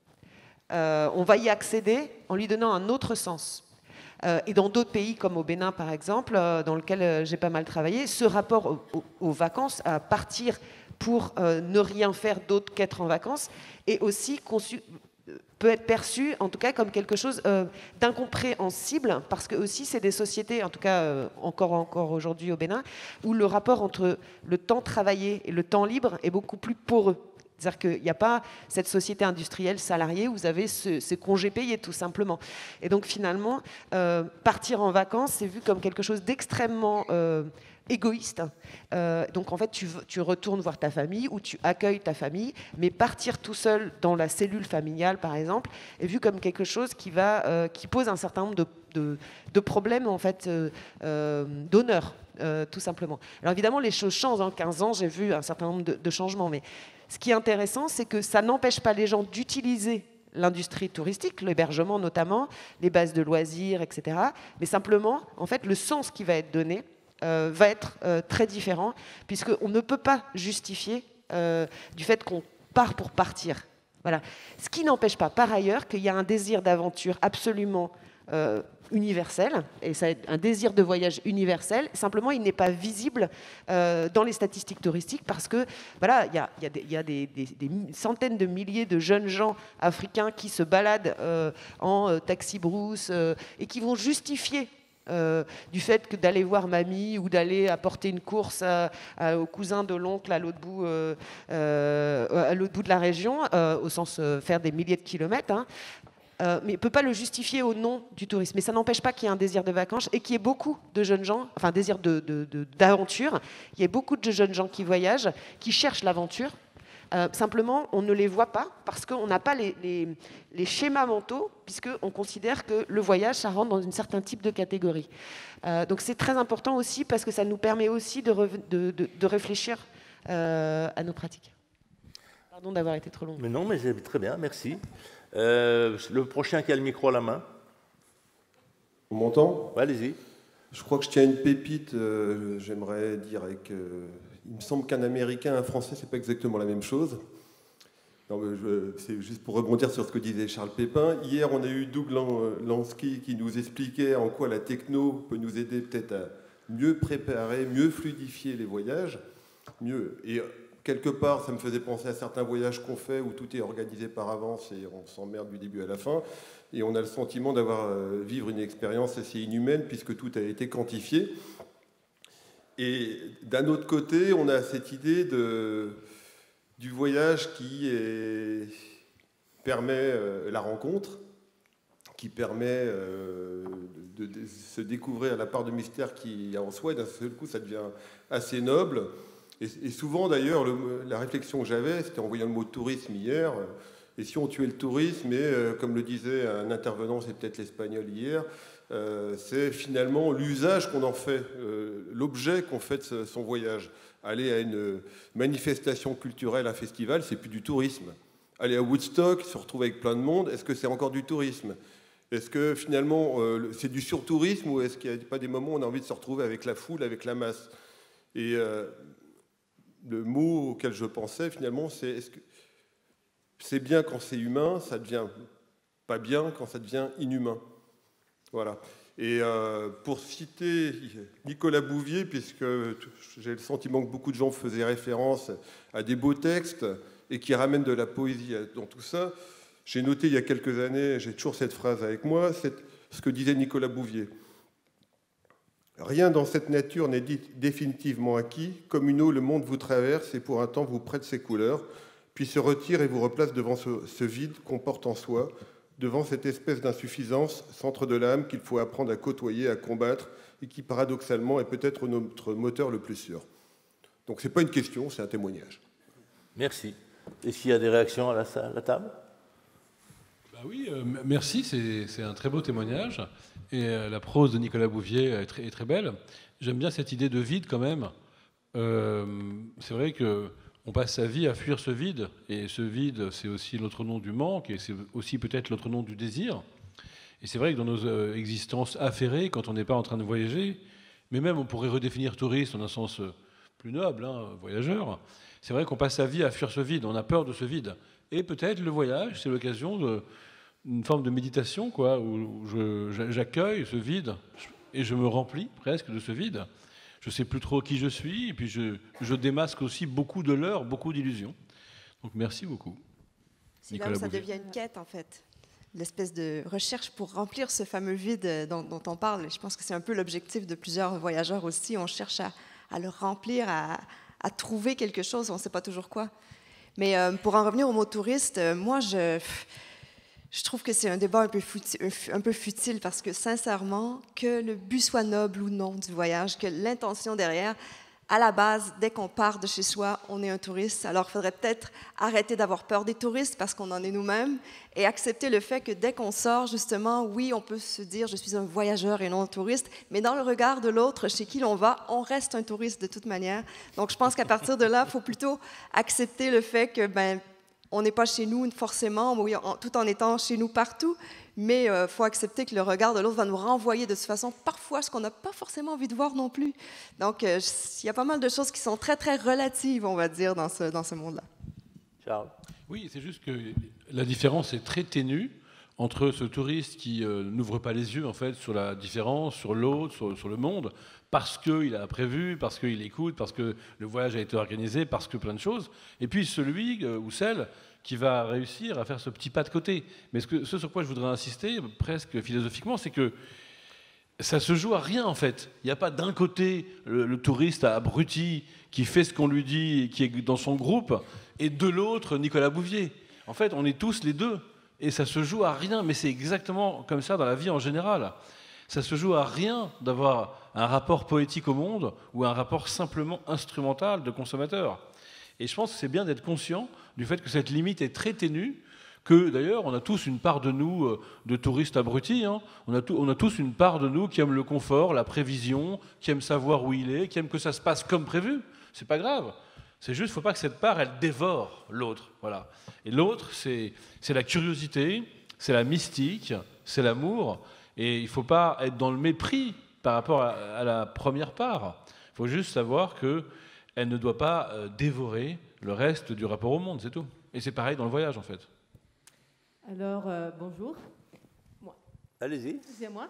On va y accéder en lui donnant un autre sens. Et dans d'autres pays, comme au Bénin par exemple, dans lequel j'ai pas mal travaillé, ce rapport aux vacances, à partir pour ne rien faire d'autre qu'être en vacances, est aussi peut être perçu, en tout cas, comme quelque chose d'incompréhensible, parce que aussi c'est des sociétés, en tout cas encore aujourd'hui au Bénin, où le rapport entre le temps travaillé et le temps libre est beaucoup plus poreux. C'est-à-dire qu'il n'y a pas cette société industrielle salariée où vous avez ces congés payés, tout simplement. Et donc, finalement, partir en vacances, c'est vu comme quelque chose d'extrêmement égoïste. Donc, en fait, tu retournes voir ta famille ou tu accueilles ta famille, mais partir tout seul dans la cellule familiale, par exemple, est vu comme quelque chose qui pose un certain nombre de problèmes, en fait, d'honneur, tout simplement. Alors, évidemment, les choses changent. En 15 ans, j'ai vu un certain nombre de changements, mais ce qui est intéressant, c'est que ça n'empêche pas les gens d'utiliser l'industrie touristique, l'hébergement notamment, les bases de loisirs, etc. Mais simplement, en fait, le sens qui va être donné va être très différent, puisqu'on ne peut pas justifier du fait qu'on part pour partir. Voilà. Ce qui n'empêche pas, par ailleurs, qu'il y a un désir d'aventure absolument universel, et ça un désir de voyage universel. Simplement, il n'est pas visible dans les statistiques touristiques parce que voilà, il y a des centaines de milliers de jeunes gens africains qui se baladent en taxi-brousse et qui vont justifier du fait que d'aller voir mamie ou d'aller apporter une course au cousin de l'oncle à l'autre bout de la région, au sens faire des milliers de kilomètres, hein, mais ne peut pas le justifier au nom du tourisme. Mais ça n'empêche pas qu'il y ait un désir de vacances et qu'il y ait beaucoup de jeunes gens, enfin un désir d'aventure, il y a beaucoup de jeunes gens qui voyagent, qui cherchent l'aventure. Simplement, on ne les voit pas parce qu'on n'a pas les schémas mentaux, puisqu'on considère que le voyage, ça rentre dans un certain type de catégorie. Donc c'est très important aussi parce que ça nous permet aussi de réfléchir à nos pratiques. Pardon d'avoir été trop long. Mais non, mais c'est très bien, merci. Le prochain qui a le micro à la main. On m'entend ? Ouais, allez-y. Je crois que je tiens une pépite, j'aimerais dire avec... il me semble qu'un Américain et un Français, c'est pas exactement la même chose. C'est juste pour rebondir sur ce que disait Charles Pépin. Hier, on a eu Doug Lansky qui nous expliquait en quoi la techno peut nous aider peut-être à mieux préparer, mieux fluidifier les voyages. Mieux. Et quelque part, ça me faisait penser à certains voyages qu'on fait où tout est organisé par avance et on s'emmerde du début à la fin. Et on a le sentiment d'avoir vivre une expérience assez inhumaine puisque tout a été quantifié. Et d'un autre côté, on a cette idée du voyage qui permet la rencontre, qui permet de se découvrir la part de mystère qu'il y a en soi. Et d'un seul coup, ça devient assez noble. Et souvent, d'ailleurs, la réflexion que j'avais, c'était en voyant le mot tourisme hier, Et si on tuait le tourisme, et comme le disait un intervenant, c'est peut-être l'Espagnol hier, c'est finalement l'usage qu'on en fait, l'objet qu'on fait de son voyage. Aller à une manifestation culturelle, un festival, c'est plus du tourisme. Aller à Woodstock, se retrouver avec plein de monde, est-ce que c'est encore du tourisme? Est-ce que finalement c'est du surtourisme, ou est-ce qu'il n'y a pas des moments où on a envie de se retrouver avec la foule, avec la masse? Et le mot auquel je pensais finalement, c'est est-ce que c'est bien quand c'est humain, ça devient pas bien quand ça devient inhumain. Voilà. Et pour citer Nicolas Bouvier, puisque j'ai le sentiment que beaucoup de gens faisaient référence à des beaux textes et qui ramènent de la poésie dans tout ça, j'ai noté il y a quelques années, j'ai toujours cette phrase avec moi, c'est ce que disait Nicolas Bouvier. Rien dans cette nature n'est dit définitivement acquis. Comme une eau, le monde vous traverse et pour un temps vous prête ses couleurs, puis se retire et vous replace devant ce vide qu'on porte en soi, devant cette espèce d'insuffisance, centre de l'âme qu'il faut apprendre à côtoyer, à combattre, et qui paradoxalement est peut-être notre moteur le plus sûr. Donc ce n'est pas une question, c'est un témoignage. Merci. Et s'il y a des réactions à la table? Oui, merci, c'est un très beau témoignage. Et la prose de Nicolas Bouvier est très belle. J'aime bien cette idée de vide quand même. C'est vrai qu'on passe sa vie à fuir ce vide. Et ce vide, c'est aussi l'autre nom du manque, et c'est aussi peut-être l'autre nom du désir. Et c'est vrai que dans nos existences affairées, quand on n'est pas en train de voyager, mais même on pourrait redéfinir touriste en un sens plus noble, voyageur, c'est vrai qu'on passe sa vie à fuir ce vide, on a peur de ce vide. Et peut-être le voyage, c'est l'occasion d'une forme de méditation, quoi, où j'accueille ce vide et je me remplis presque de ce vide. Je ne sais plus trop qui je suis, et puis je démasque aussi beaucoup de leurres, beaucoup d'illusions. Donc merci beaucoup. C'est là où ça devient une quête, en fait. L'espèce de recherche pour remplir ce fameux vide dont on parle. Je pense que c'est un peu l'objectif de plusieurs voyageurs aussi. On cherche à le remplir, à trouver quelque chose, on ne sait pas toujours quoi. Mais pour en revenir au mot touriste, moi, je trouve que c'est un débat un peu futile parce que, sincèrement, que le but soit noble ou non du voyage, que l'intention derrière, à la base, dès qu'on part de chez soi, on est un touriste. Alors, il faudrait peut-être arrêter d'avoir peur des touristes parce qu'on en est nous-mêmes et accepter le fait que dès qu'on sort, justement, oui, on peut se dire « je suis un voyageur et non un touriste », mais dans le regard de l'autre, chez qui l'on va, on reste un touriste de toute manière. Donc, je pense qu'à partir de là, il faut plutôt accepter le fait que, on n'est pas chez nous forcément, oui, tout en étant chez nous partout, mais il faut accepter que le regard de l'autre va nous renvoyer de toute façon parfois ce qu'on n'a pas forcément envie de voir non plus. Donc, il y a pas mal de choses qui sont très, très relatives, on va dire, dans ce monde-là. Charles? Oui, c'est juste que la différence est très ténue entre ce touriste qui n'ouvre pas les yeux en fait, sur la différence, sur l'autre, sur le monde, parce qu'il a prévu, parce qu'il écoute, parce que le voyage a été organisé, parce que plein de choses, et puis celui ou celle qui va réussir à faire ce petit pas de côté. Mais ce sur quoi je voudrais insister, presque philosophiquement, c'est que ça se joue à rien, en fait. Il n'y a pas d'un côté le touriste abruti qui fait ce qu'on lui dit, qui est dans son groupe, et de l'autre, Nicolas Bouvier. En fait, on est tous les deux, et ça se joue à rien, mais c'est exactement comme ça dans la vie en général. Ça se joue à rien d'avoir un rapport poétique au monde ou un rapport simplement instrumental de consommateur. Et je pense que c'est bien d'être conscient du fait que cette limite est très ténue, que d'ailleurs on a tous une part de nous de touristes abrutis, hein. On a tous une part de nous qui aime le confort, la prévision, qui aime savoir où il est, qui aime que ça se passe comme prévu. C'est pas grave. C'est juste, il ne faut pas que cette part, elle dévore l'autre. Voilà. Et l'autre, c'est la curiosité, c'est la mystique, c'est l'amour. Et il ne faut pas être dans le mépris par rapport à la première part. Il faut juste savoir qu'elle ne doit pas dévorer le reste du rapport au monde, c'est tout. Et c'est pareil dans le voyage, en fait. Alors, bonjour. Allez-y. C'est moi.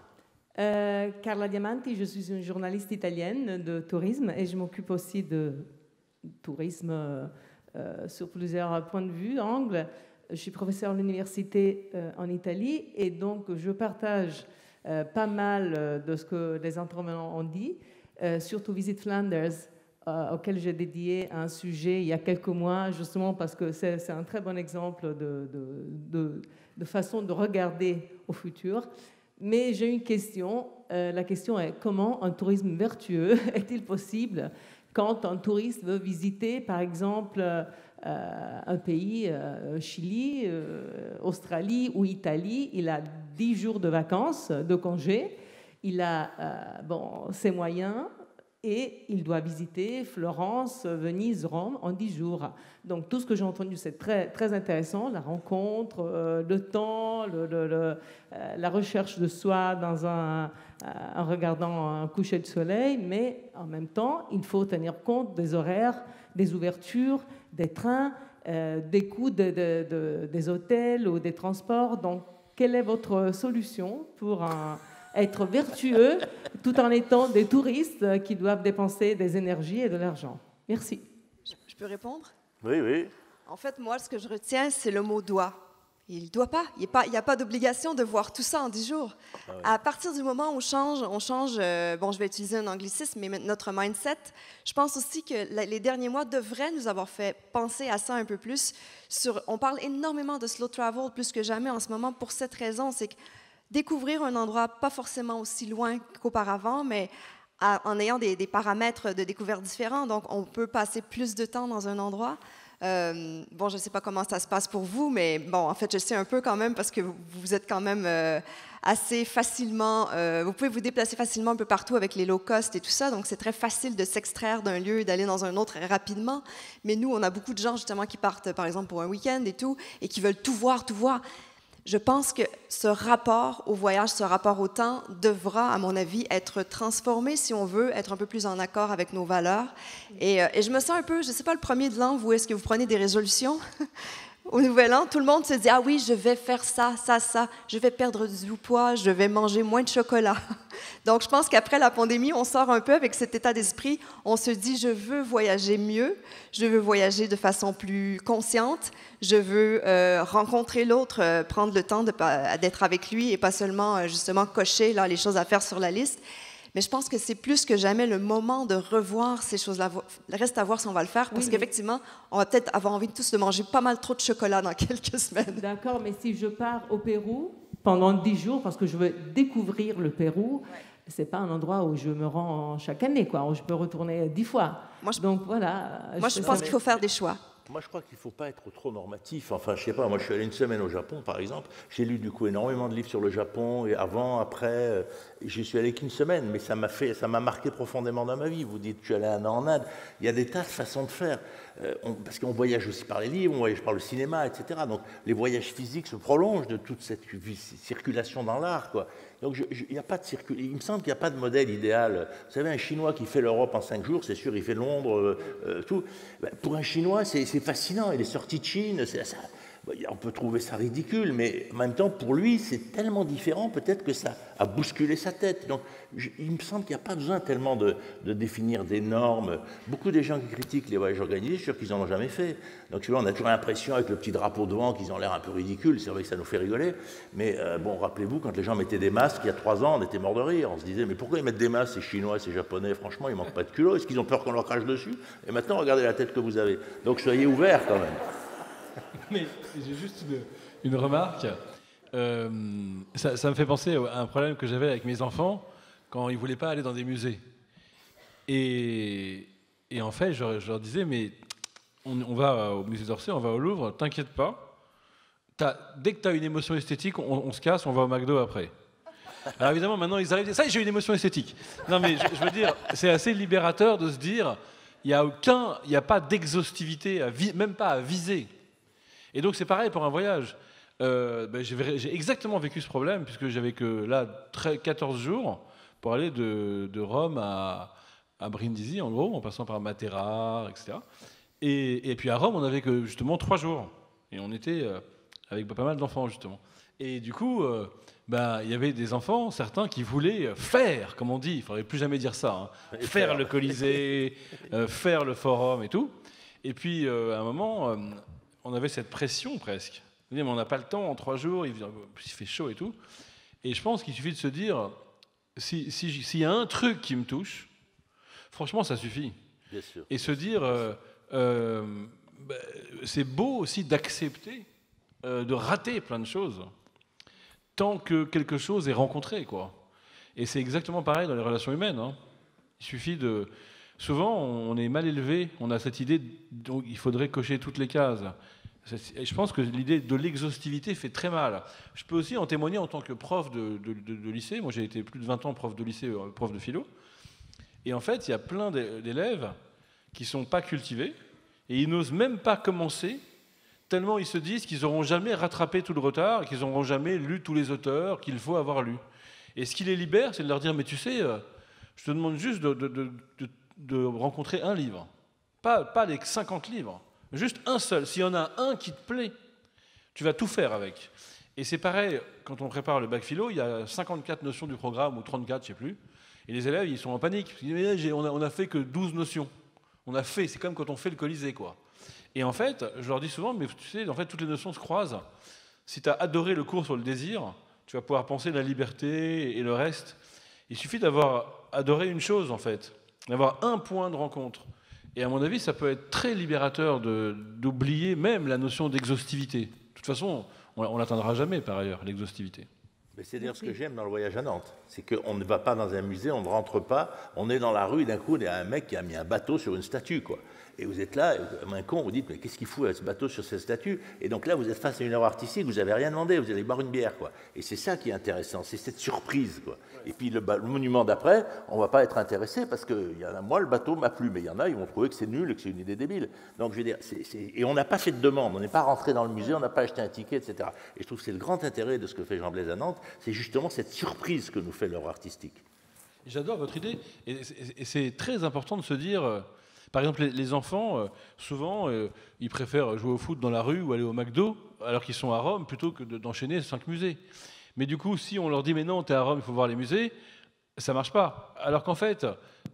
Carla Diamanti, je suis une journaliste italienne de tourisme et je m'occupe aussi de tourisme sur plusieurs points de vue, angles. Je suis professeure à l'université en Italie et donc je partage pas mal de ce que les intervenants ont dit, surtout Visit Flanders, auquel j'ai dédié un sujet il y a quelques mois, justement parce que c'est un très bon exemple de façon de regarder au futur. Mais j'ai une question. La question est comment un tourisme vertueux est-il possible quand un touriste veut visiter, par exemple, un pays, Chili, Australie ou Italie, il a 10 jours de vacances, de congé, il a ses moyens et il doit visiter Florence, Venise, Rome en 10 jours. Donc tout ce que j'ai entendu, c'est très, très intéressant, la rencontre, le temps, la recherche de soi en regardant un coucher de soleil, mais en même temps, il faut tenir compte des horaires, des ouvertures, des trains, des coûts des hôtels ou des transports. Donc, quelle est votre solution pour être vertueux tout en étant des touristes qui doivent dépenser des énergies et de l'argent? Merci. Je peux répondre? Oui, oui. En fait, moi, ce que je retiens, c'est le mot « doit ». Il ne doit pas. Il n'y a pas d'obligation de voir tout ça en 10 jours. Ah ouais. À partir du moment où on change je vais utiliser un anglicisme, mais notre mindset, je pense aussi que les derniers mois devraient nous avoir fait penser à ça un peu plus. On parle énormément de slow travel plus que jamais en ce moment pour cette raison, c'est que découvrir un endroit pas forcément aussi loin qu'auparavant, mais en ayant des paramètres de découverte différents, donc on peut passer plus de temps dans un endroit. Je ne sais pas comment ça se passe pour vous, mais bon, en fait, je sais un peu quand même parce que vous êtes quand même assez facilement... vous pouvez vous déplacer facilement un peu partout avec les low cost et tout ça, donc c'est très facile de s'extraire d'un lieu et d'aller dans un autre rapidement. Mais nous, on a beaucoup de gens justement qui partent, par exemple, pour un week-end et tout, et qui veulent tout voir, tout voir. Je pense que ce rapport au voyage, ce rapport au temps devra, à mon avis, être transformé si on veut être un peu plus en accord avec nos valeurs. Et je me sens un peu, je ne sais pas, le premier de l'an, vous, est-ce que vous prenez des résolutions? Au Nouvel An, tout le monde se dit « Ah oui, je vais faire ça, ça, ça, je vais perdre du poids, je vais manger moins de chocolat. » Donc, je pense qu'après la pandémie, on sort un peu avec cet état d'esprit. On se dit « Je veux voyager mieux, je veux voyager de façon plus consciente, je veux rencontrer l'autre, prendre le temps d'être avec lui et pas seulement, justement, cocher là, les choses à faire sur la liste. » Mais je pense que c'est plus que jamais le moment de revoir ces choses-là. Reste à voir si on va le faire, parce qu'effectivement, on va peut-être avoir envie tous de manger pas mal trop de chocolat dans quelques semaines. D'accord, mais si je pars au Pérou pendant 10 jours, parce que je veux découvrir le Pérou, c'est pas un endroit où je me rends chaque année, quoi, où je peux retourner 10 fois. Donc voilà. Moi, je pense qu'il faut faire des choix. Moi, je crois qu'il ne faut pas être trop normatif. Enfin, je sais pas, moi, je suis allé une semaine au Japon, par exemple. J'ai lu, du coup, énormément de livres sur le Japon, et avant, après, j'y suis allé qu'une semaine, mais ça m'a marqué profondément dans ma vie. Vous dites, je suis allé un an en Inde. Il y a des tas de façons de faire. Parce qu'on voyage aussi par les livres, on voyage par le cinéma, etc. Donc, les voyages physiques se prolongent de toute cette circulation dans l'art, quoi. Donc, il me semble qu'il n'y a pas de modèle idéal. Vous savez, un Chinois qui fait l'Europe en 5 jours, c'est sûr, il fait Londres, tout. Ben, pour un Chinois, c'est fascinant. Il est sorti de Chine, on peut trouver ça ridicule, mais en même temps, pour lui, c'est tellement différent, peut-être que ça a bousculé sa tête. Donc, il me semble qu'il n'y a pas besoin tellement de définir des normes. Beaucoup des gens qui critiquent les voyages organisés, je suis sûr qu'ils n'en ont jamais fait. Donc, on a toujours l'impression, avec le petit drapeau devant, qu'ils ont l'air un peu ridicules. C'est vrai que ça nous fait rigoler. Mais bon, rappelez-vous, quand les gens mettaient des masques, il y a 3 ans, on était morts de rire. On se disait, mais pourquoi ils mettent des masques, ces Chinois, ces Japonais? Franchement, ils ne manquent pas de culot. Est-ce qu'ils ont peur qu'on leur crache dessus? Et maintenant, regardez la tête que vous avez. Donc, soyez ouverts quand même. Mais j'ai juste une remarque. Ça me fait penser à un problème que j'avais avec mes enfants quand ils ne voulaient pas aller dans des musées. Et en fait, je leur disais, mais on va au musée d'Orsay, on va au Louvre, t'inquiète pas. Dès que tu as une émotion esthétique, on se casse, on va au McDo après. Alors évidemment, maintenant, ils arrivent, ça, j'ai une émotion esthétique. Non, mais je veux dire, c'est assez libérateur de se dire, il n'y a pas d'exhaustivité, même pas à viser. Et donc c'est pareil pour un voyage. J'ai exactement vécu ce problème, puisque j'avais que là 14 jours pour aller de Rome à Brindisi, en gros, en passant par Matera, etc. Et puis à Rome, on n'avait que justement 3 jours. Et on était avec pas mal d'enfants, justement. Et du coup, il y avait des enfants, certains, qui voulaient faire, comme on dit, il ne faudrait plus jamais dire ça, hein, faire le Colisée, faire le Forum et tout. Et puis, à un moment... on avait cette pression presque. Mais on n'a pas le temps, en 3 jours, il fait chaud et tout. Et je pense qu'il suffit de se dire, s'il y a un truc qui me touche, franchement, ça suffit. Bien sûr. Et se dire, c'est beau aussi d'accepter de rater plein de choses, tant que quelque chose est rencontré, quoi. Et c'est exactement pareil dans les relations humaines, hein. Il suffit de... souvent, on est mal élevé, on a cette idée qu'il faudrait cocher toutes les cases. Et je pense que l'idée de l'exhaustivité fait très mal. Je peux aussi en témoigner en tant que prof de lycée. Moi, j'ai été plus de 20 ans prof de lycée, prof de philo. Et en fait, il y a plein d'élèves qui ne sont pas cultivés et ils n'osent même pas commencer tellement ils se disent qu'ils n'auront jamais rattrapé tout le retard et qu'ils n'auront jamais lu tous les auteurs qu'il faut avoir lus. Et ce qui les libère, c'est de leur dire « Mais tu sais, je te demande juste de rencontrer un livre. Pas les 50 livres. Juste un seul. S'il y en a un qui te plaît, tu vas tout faire avec. » Et c'est pareil, quand on prépare le bac philo, il y a 54 notions du programme, ou 34, je ne sais plus. Et les élèves, ils sont en panique. Ils disent, on a fait que 12 notions. C'est comme quand on fait le Colisée, quoi. Et en fait, je leur dis souvent, mais tu sais, en fait, toutes les notions se croisent. Si tu as adoré le cours sur le désir, tu vas pouvoir penser la liberté et le reste. Il suffit d'avoir adoré une chose, en fait, d'avoir un point de rencontre. Et à mon avis, ça peut être très libérateur d'oublier même la notion d'exhaustivité. De toute façon, on l'atteindra jamais, par ailleurs, l'exhaustivité. Mais c'est d'ailleurs ce que j'aime dans le voyage à Nantes. C'est qu'on ne va pas dans un musée, on ne rentre pas, on est dans la rue, d'un coup, il y a un mec qui a mis un bateau sur une statue, quoi. Et vous êtes là, comme un con, vous dites, mais qu'est-ce qu'il fout avec ce bateau sur cette statue? Et donc là, vous êtes face à une œuvre artistique, vous n'avez rien demandé, vous allez boire une bière, quoi. Et c'est ça qui est intéressant, c'est cette surprise, quoi. Et puis le monument d'après, on ne va pas être intéressé parce que moi, le bateau m'a plu, mais il y en a, ils vont trouver que c'est nul et que c'est une idée débile. Donc je veux dire, et on n'a pas fait de demande, on n'est pas rentré dans le musée, on n'a pas acheté un ticket, etc. Et je trouve que c'est le grand intérêt de ce que fait Jean Blaise à Nantes, c'est justement cette surprise que nous fait l'œuvre artistique. J'adore votre idée, et c'est très important de se dire... Par exemple, les enfants, souvent, ils préfèrent jouer au foot dans la rue ou aller au McDo, alors qu'ils sont à Rome, plutôt que d'enchaîner 5 musées. Mais du coup, si on leur dit « mais non, t'es à Rome, il faut voir les musées », ça ne marche pas. Alors qu'en fait,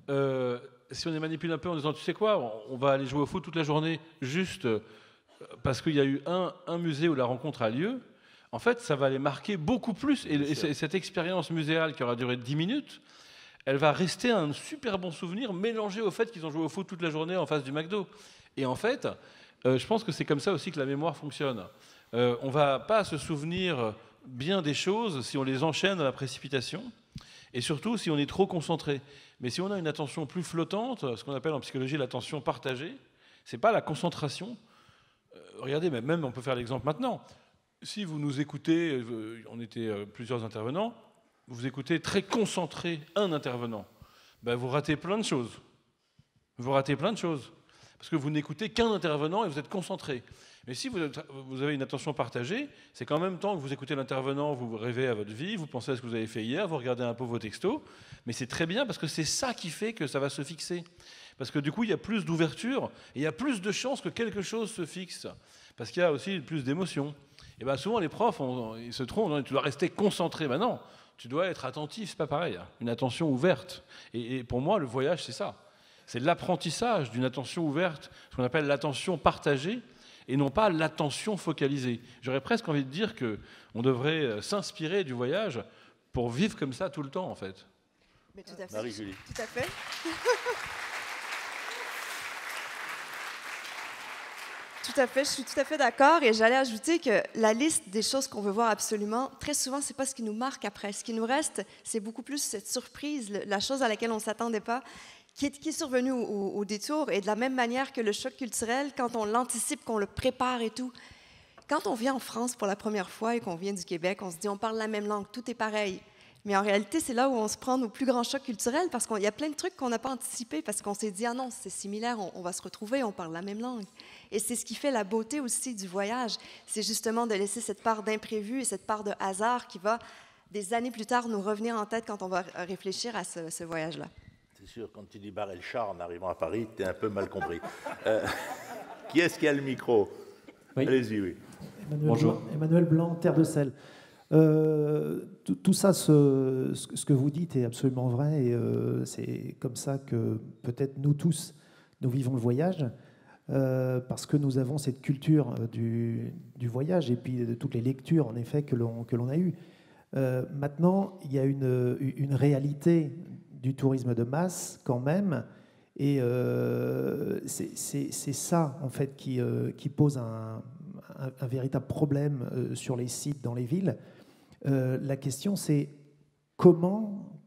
si on les manipule un peu en disant « tu sais quoi, on va aller jouer au foot toute la journée, juste parce qu'il y a eu un musée où la rencontre a lieu », en fait, ça va les marquer beaucoup plus. Et cette expérience muséale qui aura duré 10 minutes, elle va rester un super bon souvenir mélangé au fait qu'ils ont joué au foot toute la journée en face du McDo. Et en fait, je pense que c'est comme ça aussi que la mémoire fonctionne. On ne va pas se souvenir bien des choses si on les enchaîne dans la précipitation, et surtout si on est trop concentré. Mais si on a une attention plus flottante, ce qu'on appelle en psychologie l'attention partagée, ce n'est pas la concentration. Regardez, même on peut faire l'exemple maintenant. Si vous nous écoutez, on était plusieurs intervenants, vous écoutez très concentré un intervenant, ben vous ratez plein de choses. Vous ratez plein de choses. Parce que vous n'écoutez qu'un intervenant et vous êtes concentré. Mais si vous avez une attention partagée, c'est qu'en même temps que vous écoutez l'intervenant, vous rêvez à votre vie, vous pensez à ce que vous avez fait hier, vous regardez un peu vos textos, mais c'est très bien parce que c'est ça qui fait que ça va se fixer. Parce que du coup, il y a plus d'ouverture et il y a plus de chances que quelque chose se fixe. Parce qu'il y a aussi plus d'émotions. Et bien souvent, les profs, ils se trompent, tu dois rester concentré. Ben non, tu dois être attentif, c'est pas pareil. Une attention ouverte. Et pour moi, le voyage, c'est ça. C'est l'apprentissage d'une attention ouverte, ce qu'on appelle l'attention partagée, et non pas l'attention focalisée. J'aurais presque envie de dire qu'on devrait s'inspirer du voyage pour vivre comme ça tout le temps, en fait. Mais tout à fait. Marie-Julie. Tout à fait. Tout à fait, je suis tout à fait d'accord. Et j'allais ajouter que la liste des choses qu'on veut voir absolument, très souvent, c'est pas ce qui nous marque après. Ce qui nous reste, c'est beaucoup plus cette surprise, la chose à laquelle on ne s'attendait pas, qui est survenue au détour. Et de la même manière que le choc culturel, quand on l'anticipe, qu'on le prépare et tout. Quand on vient en France pour la première fois et qu'on vient du Québec, on se dit on parle la même langue, tout est pareil. Mais en réalité, c'est là où on se prend nos plus grands chocs culturels parce qu'il y a plein de trucs qu'on n'a pas anticipés parce qu'on s'est dit « Ah non, c'est similaire, on va se retrouver, on parle la même langue. » Et c'est ce qui fait la beauté aussi du voyage. C'est justement de laisser cette part d'imprévu et cette part de hasard qui va, des années plus tard, nous revenir en tête quand on va réfléchir à ce voyage-là. C'est sûr, quand tu dis barrer le char en arrivant à Paris, tu es un peu mal compris. Qui est-ce qui a le micro? Oui. Allez-y, oui. Bonjour. Emmanuel Blanc, Terre de Sel. Tout ça, ce que vous dites est absolument vrai et c'est comme ça que peut-être nous tous, nous vivons le voyage parce que nous avons cette culture du voyage et puis de toutes les lectures en effet que l'on a eues. Maintenant, il y a une réalité du tourisme de masse quand même et c'est ça en fait qui pose un véritable problème sur les sites dans les villes. La question, c'est comment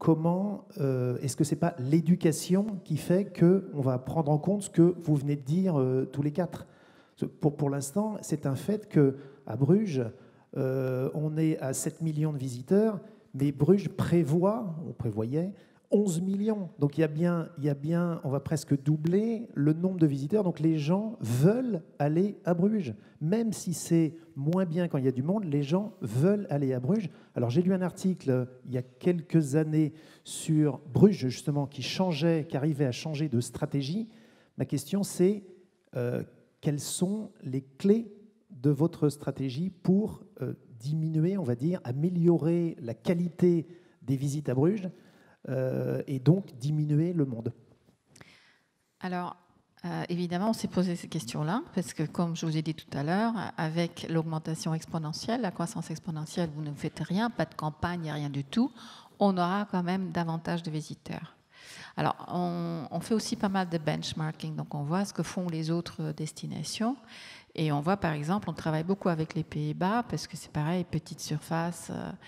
comment est-ce que c'est pas l'éducation qui fait qu'on va prendre en compte ce que vous venez de dire tous les quatre? Pour l'instant, c'est un fait qu'à Bruges, on est à 7 millions de visiteurs, mais Bruges prévoyait 11 millions. Donc il y a bien, on va presque doubler le nombre de visiteurs. Donc les gens veulent aller à Bruges. Même si c'est moins bien quand il y a du monde, les gens veulent aller à Bruges. Alors j'ai lu un article il y a quelques années sur Bruges, justement, qui arrivait à changer de stratégie. Ma question, c'est quelles sont les clés de votre stratégie pour diminuer, on va dire, améliorer la qualité des visites à Bruges et donc diminuer le monde? Alors, évidemment, on s'est posé ces questions-là, parce que, comme je vous ai dit tout à l'heure, avec l'augmentation exponentielle, la croissance exponentielle, vous ne faites rien, pas de campagne, rien du tout, on aura quand même davantage de visiteurs. Alors, on fait aussi pas mal de benchmarking, donc on voit ce que font les autres destinations, et on voit, par exemple, on travaille beaucoup avec les Pays-Bas, parce que c'est pareil, petite surface,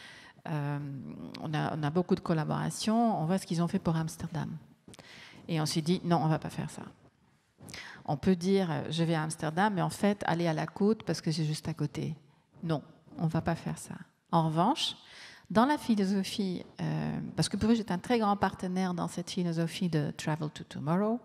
on a beaucoup de collaborations, on voit ce qu'ils ont fait pour Amsterdam. Et on s'est dit, non, on ne va pas faire ça. On peut dire, je vais à Amsterdam, mais en fait, aller à la côte parce que c'est juste à côté. Non, on ne va pas faire ça. En revanche, dans la philosophie, parce que Bruges est un très grand partenaire dans cette philosophie de Travel to Tomorrow,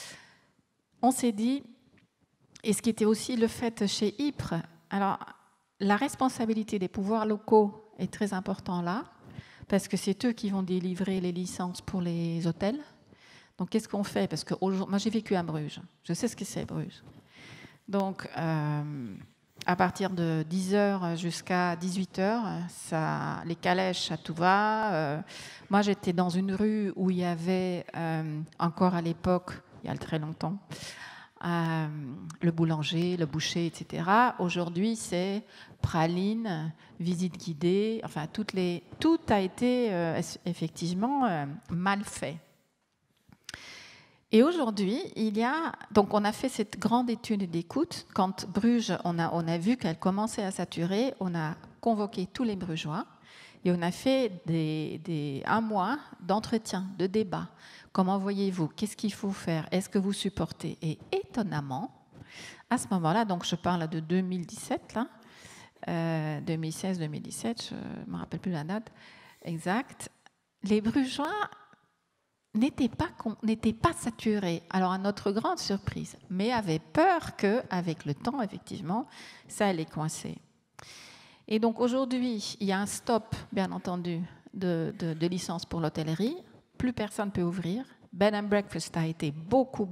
on s'est dit, et ce qui était aussi le fait chez Ypres, alors la responsabilité des pouvoirs locaux est très important là, parce que c'est eux qui vont délivrer les licences pour les hôtels. Donc, qu'est-ce qu'on fait? Parce que moi, j'ai vécu à Bruges. Je sais ce que c'est, Bruges. Donc, à partir de 10h jusqu'à 18h, les calèches, à tout va. Moi, j'étais dans une rue où il y avait, encore à l'époque, il y a très longtemps, le boulanger, le boucher, etc. Aujourd'hui, c'est praline, visite guidée, enfin, tout a été effectivement mal fait. Et aujourd'hui, donc on a fait cette grande étude d'écoute. Quand Bruges, on a vu qu'elle commençait à saturer, on a convoqué tous les Brugeois et on a fait un mois d'entretien, de débat. Comment voyez-vous? Qu'est-ce qu'il faut faire? Est-ce que vous supportez? Et étonnamment, à ce moment-là, donc je parle de 2017, là, 2016-2017, je ne me rappelle plus la date exacte, les Brugeois n'étaient pas saturés, alors à notre grande surprise, mais avaient peur qu'avec le temps, effectivement, ça allait coincer. Et donc aujourd'hui, il y a un stop, bien entendu, de licences pour l'hôtellerie. Plus personne ne peut ouvrir. Bed and Breakfast a été beaucoup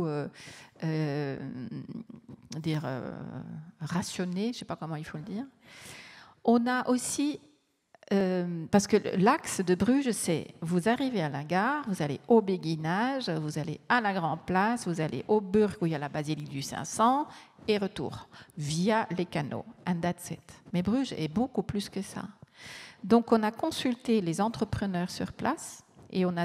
rationné, je ne sais pas comment il faut le dire. On a aussi, parce que l'axe de Bruges, c'est vous arrivez à la gare, vous allez au Béguinage, vous allez à la Grand Place, vous allez au Burg où il y a la basilique du 500 et retour, via les canaux. And that's it. Mais Bruges est beaucoup plus que ça. Donc on a consulté les entrepreneurs sur place et on a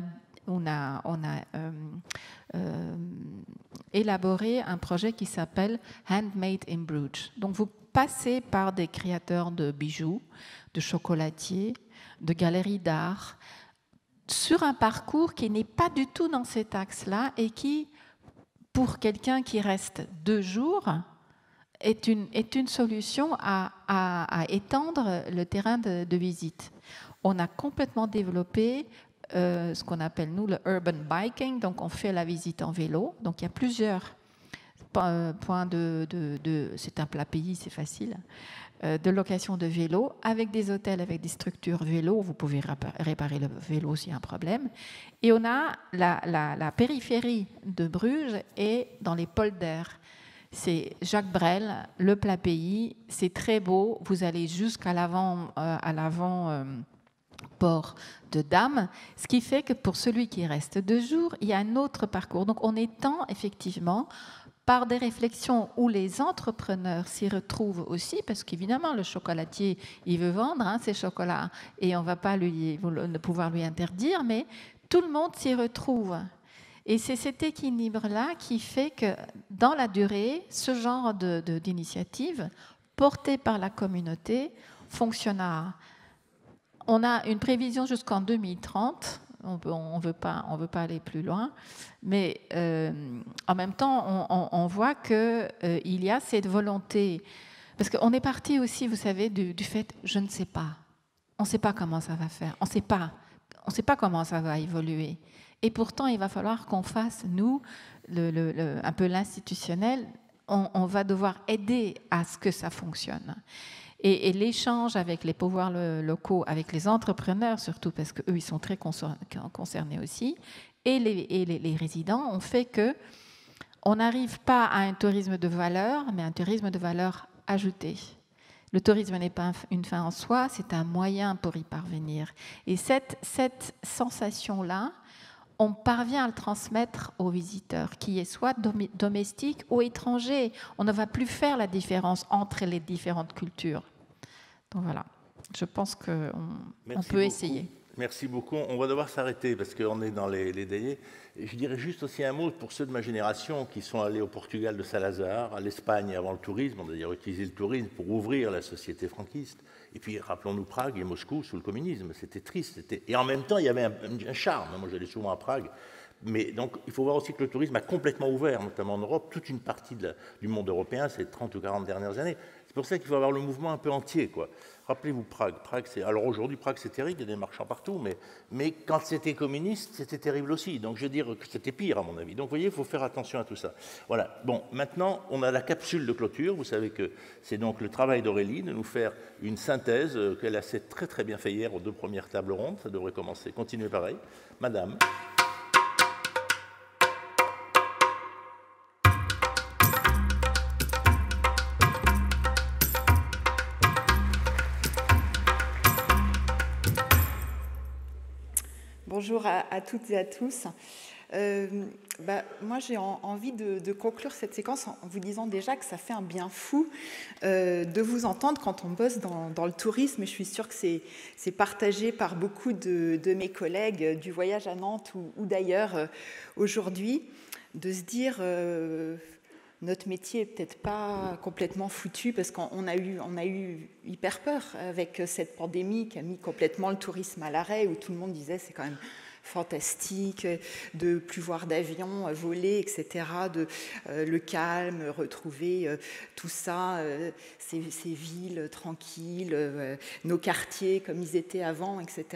élaboré un projet qui s'appelle Handmade in Bruges. Donc vous passez par des créateurs de bijoux, de chocolatiers, de galeries d'art, sur un parcours qui n'est pas du tout dans cet axe-là et qui, pour quelqu'un qui reste 2 jours, est une solution à étendre le terrain de visite. On a complètement développé ce qu'on appelle, nous, le urban biking. Donc, on fait la visite en vélo. Donc, il y a plusieurs points c'est un plat pays, c'est facile, de location de vélo, avec des hôtels, avec des structures vélo. Vous pouvez réparer le vélo s'il y a un problème. Et on a la périphérie de Bruges et dans les polders. C'est Jacques Brel, le plat pays. C'est très beau. Vous allez jusqu'à l'avant port de Dame, ce qui fait que pour celui qui reste 2 jours, il y a un autre parcours. Donc on étend effectivement par des réflexions où les entrepreneurs s'y retrouvent aussi, parce qu'évidemment le chocolatier, il veut vendre ses chocolats et on ne va pas pouvoir lui interdire, mais tout le monde s'y retrouve. Et c'est cet équilibre-là qui fait que dans la durée, ce genre d'initiative portée par la communauté fonctionnera. On a une prévision jusqu'en 2030. On veut pas aller plus loin, mais en même temps, on voit qu'il y a cette volonté, parce qu'on est parti aussi, vous savez, du fait, je ne sais pas. On ne sait pas comment ça va faire. On ne sait pas comment ça va évoluer. Et pourtant, il va falloir qu'on fasse, nous, un peu l'institutionnel, on va devoir aider à ce que ça fonctionne. Et l'échange avec les pouvoirs locaux, avec les entrepreneurs surtout, parce qu'eux, ils sont très concernés aussi, et les résidents, ont fait qu'on n'arrive pas à un tourisme de valeur, mais un tourisme de valeur ajoutée. Le tourisme n'est pas une fin en soi, c'est un moyen pour y parvenir. Et cette sensation-là, on parvient à le transmettre aux visiteurs, qui est soit domestiques ou étrangers. On ne va plus faire la différence entre les différentes cultures. Donc voilà, je pense qu'on peut essayer. Merci beaucoup. On va devoir s'arrêter parce qu'on est dans les délais. Et je dirais juste aussi un mot pour ceux de ma génération qui sont allés au Portugal de Salazar, à l'Espagne avant le tourisme. On a d'ailleurs utilisé le tourisme pour ouvrir la société franquiste. Et puis, rappelons-nous Prague et Moscou sous le communisme. C'était triste. Et en même temps, il y avait un charme. Moi, j'allais souvent à Prague. Mais donc, il faut voir aussi que le tourisme a complètement ouvert, notamment en Europe. Toute une partie du monde européen ces 30 ou 40 dernières années. C'est pour ça qu'il faut avoir le mouvement un peu entier, quoi. Rappelez-vous Prague. Alors aujourd'hui, Prague, c'est terrible, il y a des marchands partout, mais quand c'était communiste, c'était terrible aussi. Donc je veux dire que c'était pire, à mon avis. Donc vous voyez, il faut faire attention à tout ça. Voilà. Bon, maintenant, on a la capsule de clôture. Vous savez que c'est donc le travail d'Aurélie de nous faire une synthèse qu'elle a très très bien fait hier aux 2 premières tables rondes. Ça devrait commencer. Continuez pareil. Madame. Bonjour à toutes et à tous. Moi, j'ai envie de conclure cette séquence en vous disant déjà que ça fait un bien fou de vous entendre quand on bosse dans le tourisme. Et je suis sûre que c'est partagé par beaucoup de mes collègues du voyage à Nantes ou d'ailleurs aujourd'hui, de se dire notre métier n'est peut-être pas complètement foutu parce qu'on a eu hyper peur avec cette pandémie qui a mis complètement le tourisme à l'arrêt, où tout le monde disait c'est quand même fantastique de plus voir d'avions voler, etc., le calme, retrouver tout ça, ces villes tranquilles, nos quartiers comme ils étaient avant, etc.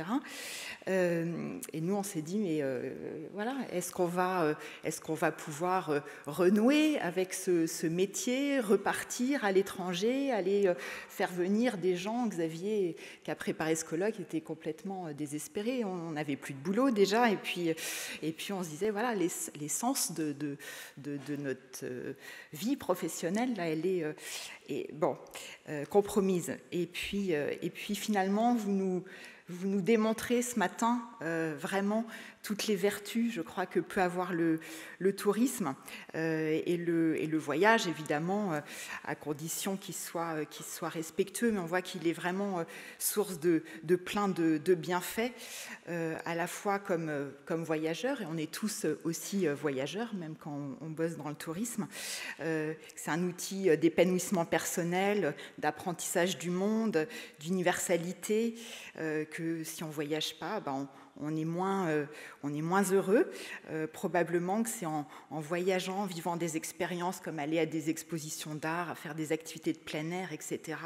Et nous, on s'est dit, mais voilà, est-ce qu'on va pouvoir renouer avec ce métier, repartir à l'étranger, aller faire venir des gens, Xavier, qui a préparé ce colloque, était complètement désespéré, on n'avait plus de boulot déjà, et puis on se disait, voilà, l'essence de notre vie professionnelle, là, elle est compromise. Et puis finalement, vous nous démontrez ce matin vraiment toutes les vertus, je crois, que peut avoir le tourisme et le voyage, évidemment, à condition qu'il soit respectueux, mais on voit qu'il est vraiment source de plein de bienfaits, à la fois comme voyageurs, et on est tous aussi voyageurs, même quand on bosse dans le tourisme. C'est un outil d'épanouissement personnel, d'apprentissage du monde, d'universalité, que si on ne voyage pas, on est moins heureux. Probablement que c'est en voyageant, en vivant des expériences comme aller à des expositions d'art, à faire des activités de plein air, etc.,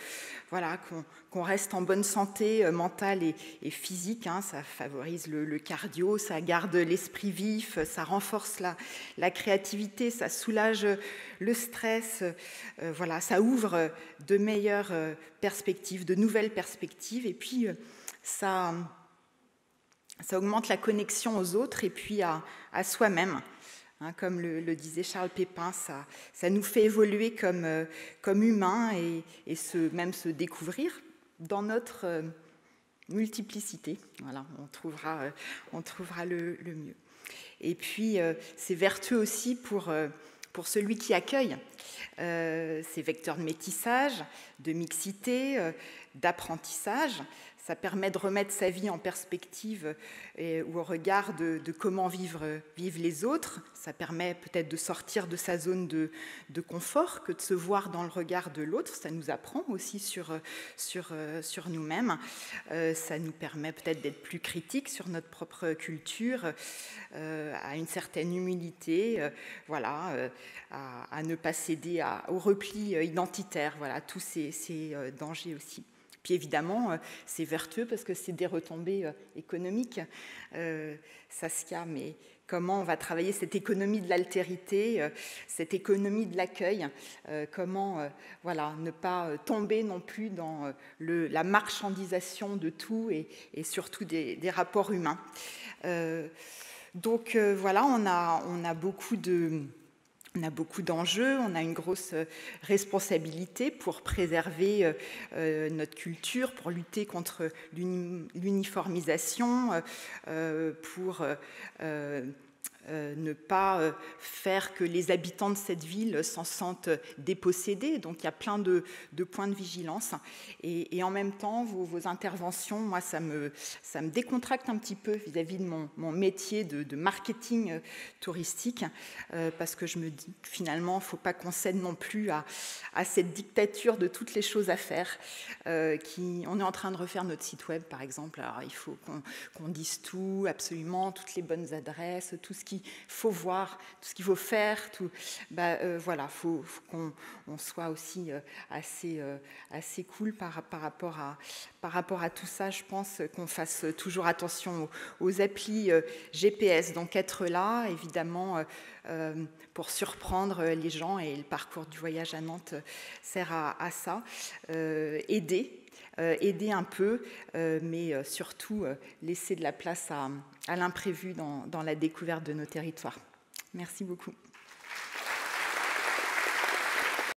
qu'on reste en bonne santé mentale et physique. Ça favorise le cardio, ça garde l'esprit vif, ça renforce la créativité, ça soulage le stress. Ça ouvre de meilleures perspectives, de nouvelles perspectives, et puis ça augmente la connexion aux autres et puis à soi-même. Comme le disait Charles Pépin, ça nous fait évoluer comme humains et même se découvrir dans notre multiplicité. Voilà, on trouvera le mieux. Et puis, c'est vertueux aussi pour celui qui accueille. C'est vecteur de métissage, de mixité, d'apprentissage. ça permet de remettre sa vie en perspective ou au regard de comment vivent les autres. Ça permet peut-être de sortir de sa zone de confort, que de se voir dans le regard de l'autre. Ça nous apprend aussi sur nous-mêmes. Ça nous permet peut-être d'être plus critiques sur notre propre culture, à une certaine humilité, à ne pas céder au repli identitaire. Voilà, tous ces dangers aussi. Puis évidemment, c'est vertueux parce que c'est des retombées économiques. Saskia, mais comment on va travailler cette économie de l'altérité, cette économie de l'accueil, comment ne pas tomber non plus dans la marchandisation de tout et surtout des rapports humains. Donc on a beaucoup d'enjeux, on a une grosse responsabilité pour préserver notre culture, pour lutter contre l'uniformisation, pour ne pas faire que les habitants de cette ville s'en sentent dépossédés. Donc il y a plein de points de vigilance. Et en même temps, vos interventions, moi, ça me décontracte un petit peu vis-à-vis de mon métier de marketing touristique, parce que je me dis que finalement, il ne faut pas qu'on cède non plus à cette dictature de toutes les choses à faire. On est en train de refaire notre site web, par exemple. Alors, il faut qu'on dise tout, absolument, toutes les bonnes adresses, tout ce qu'il faut voir, tout ce qu'il faut faire. Faut qu'on soit aussi assez cool par rapport à tout ça. Je pense qu'on fasse toujours attention aux applis GPS. Donc être là, évidemment, pour surprendre les gens, et le parcours du voyage à Nantes sert à ça. Aider un peu, mais surtout laisser de la place à l'imprévu dans la découverte de nos territoires. Merci beaucoup.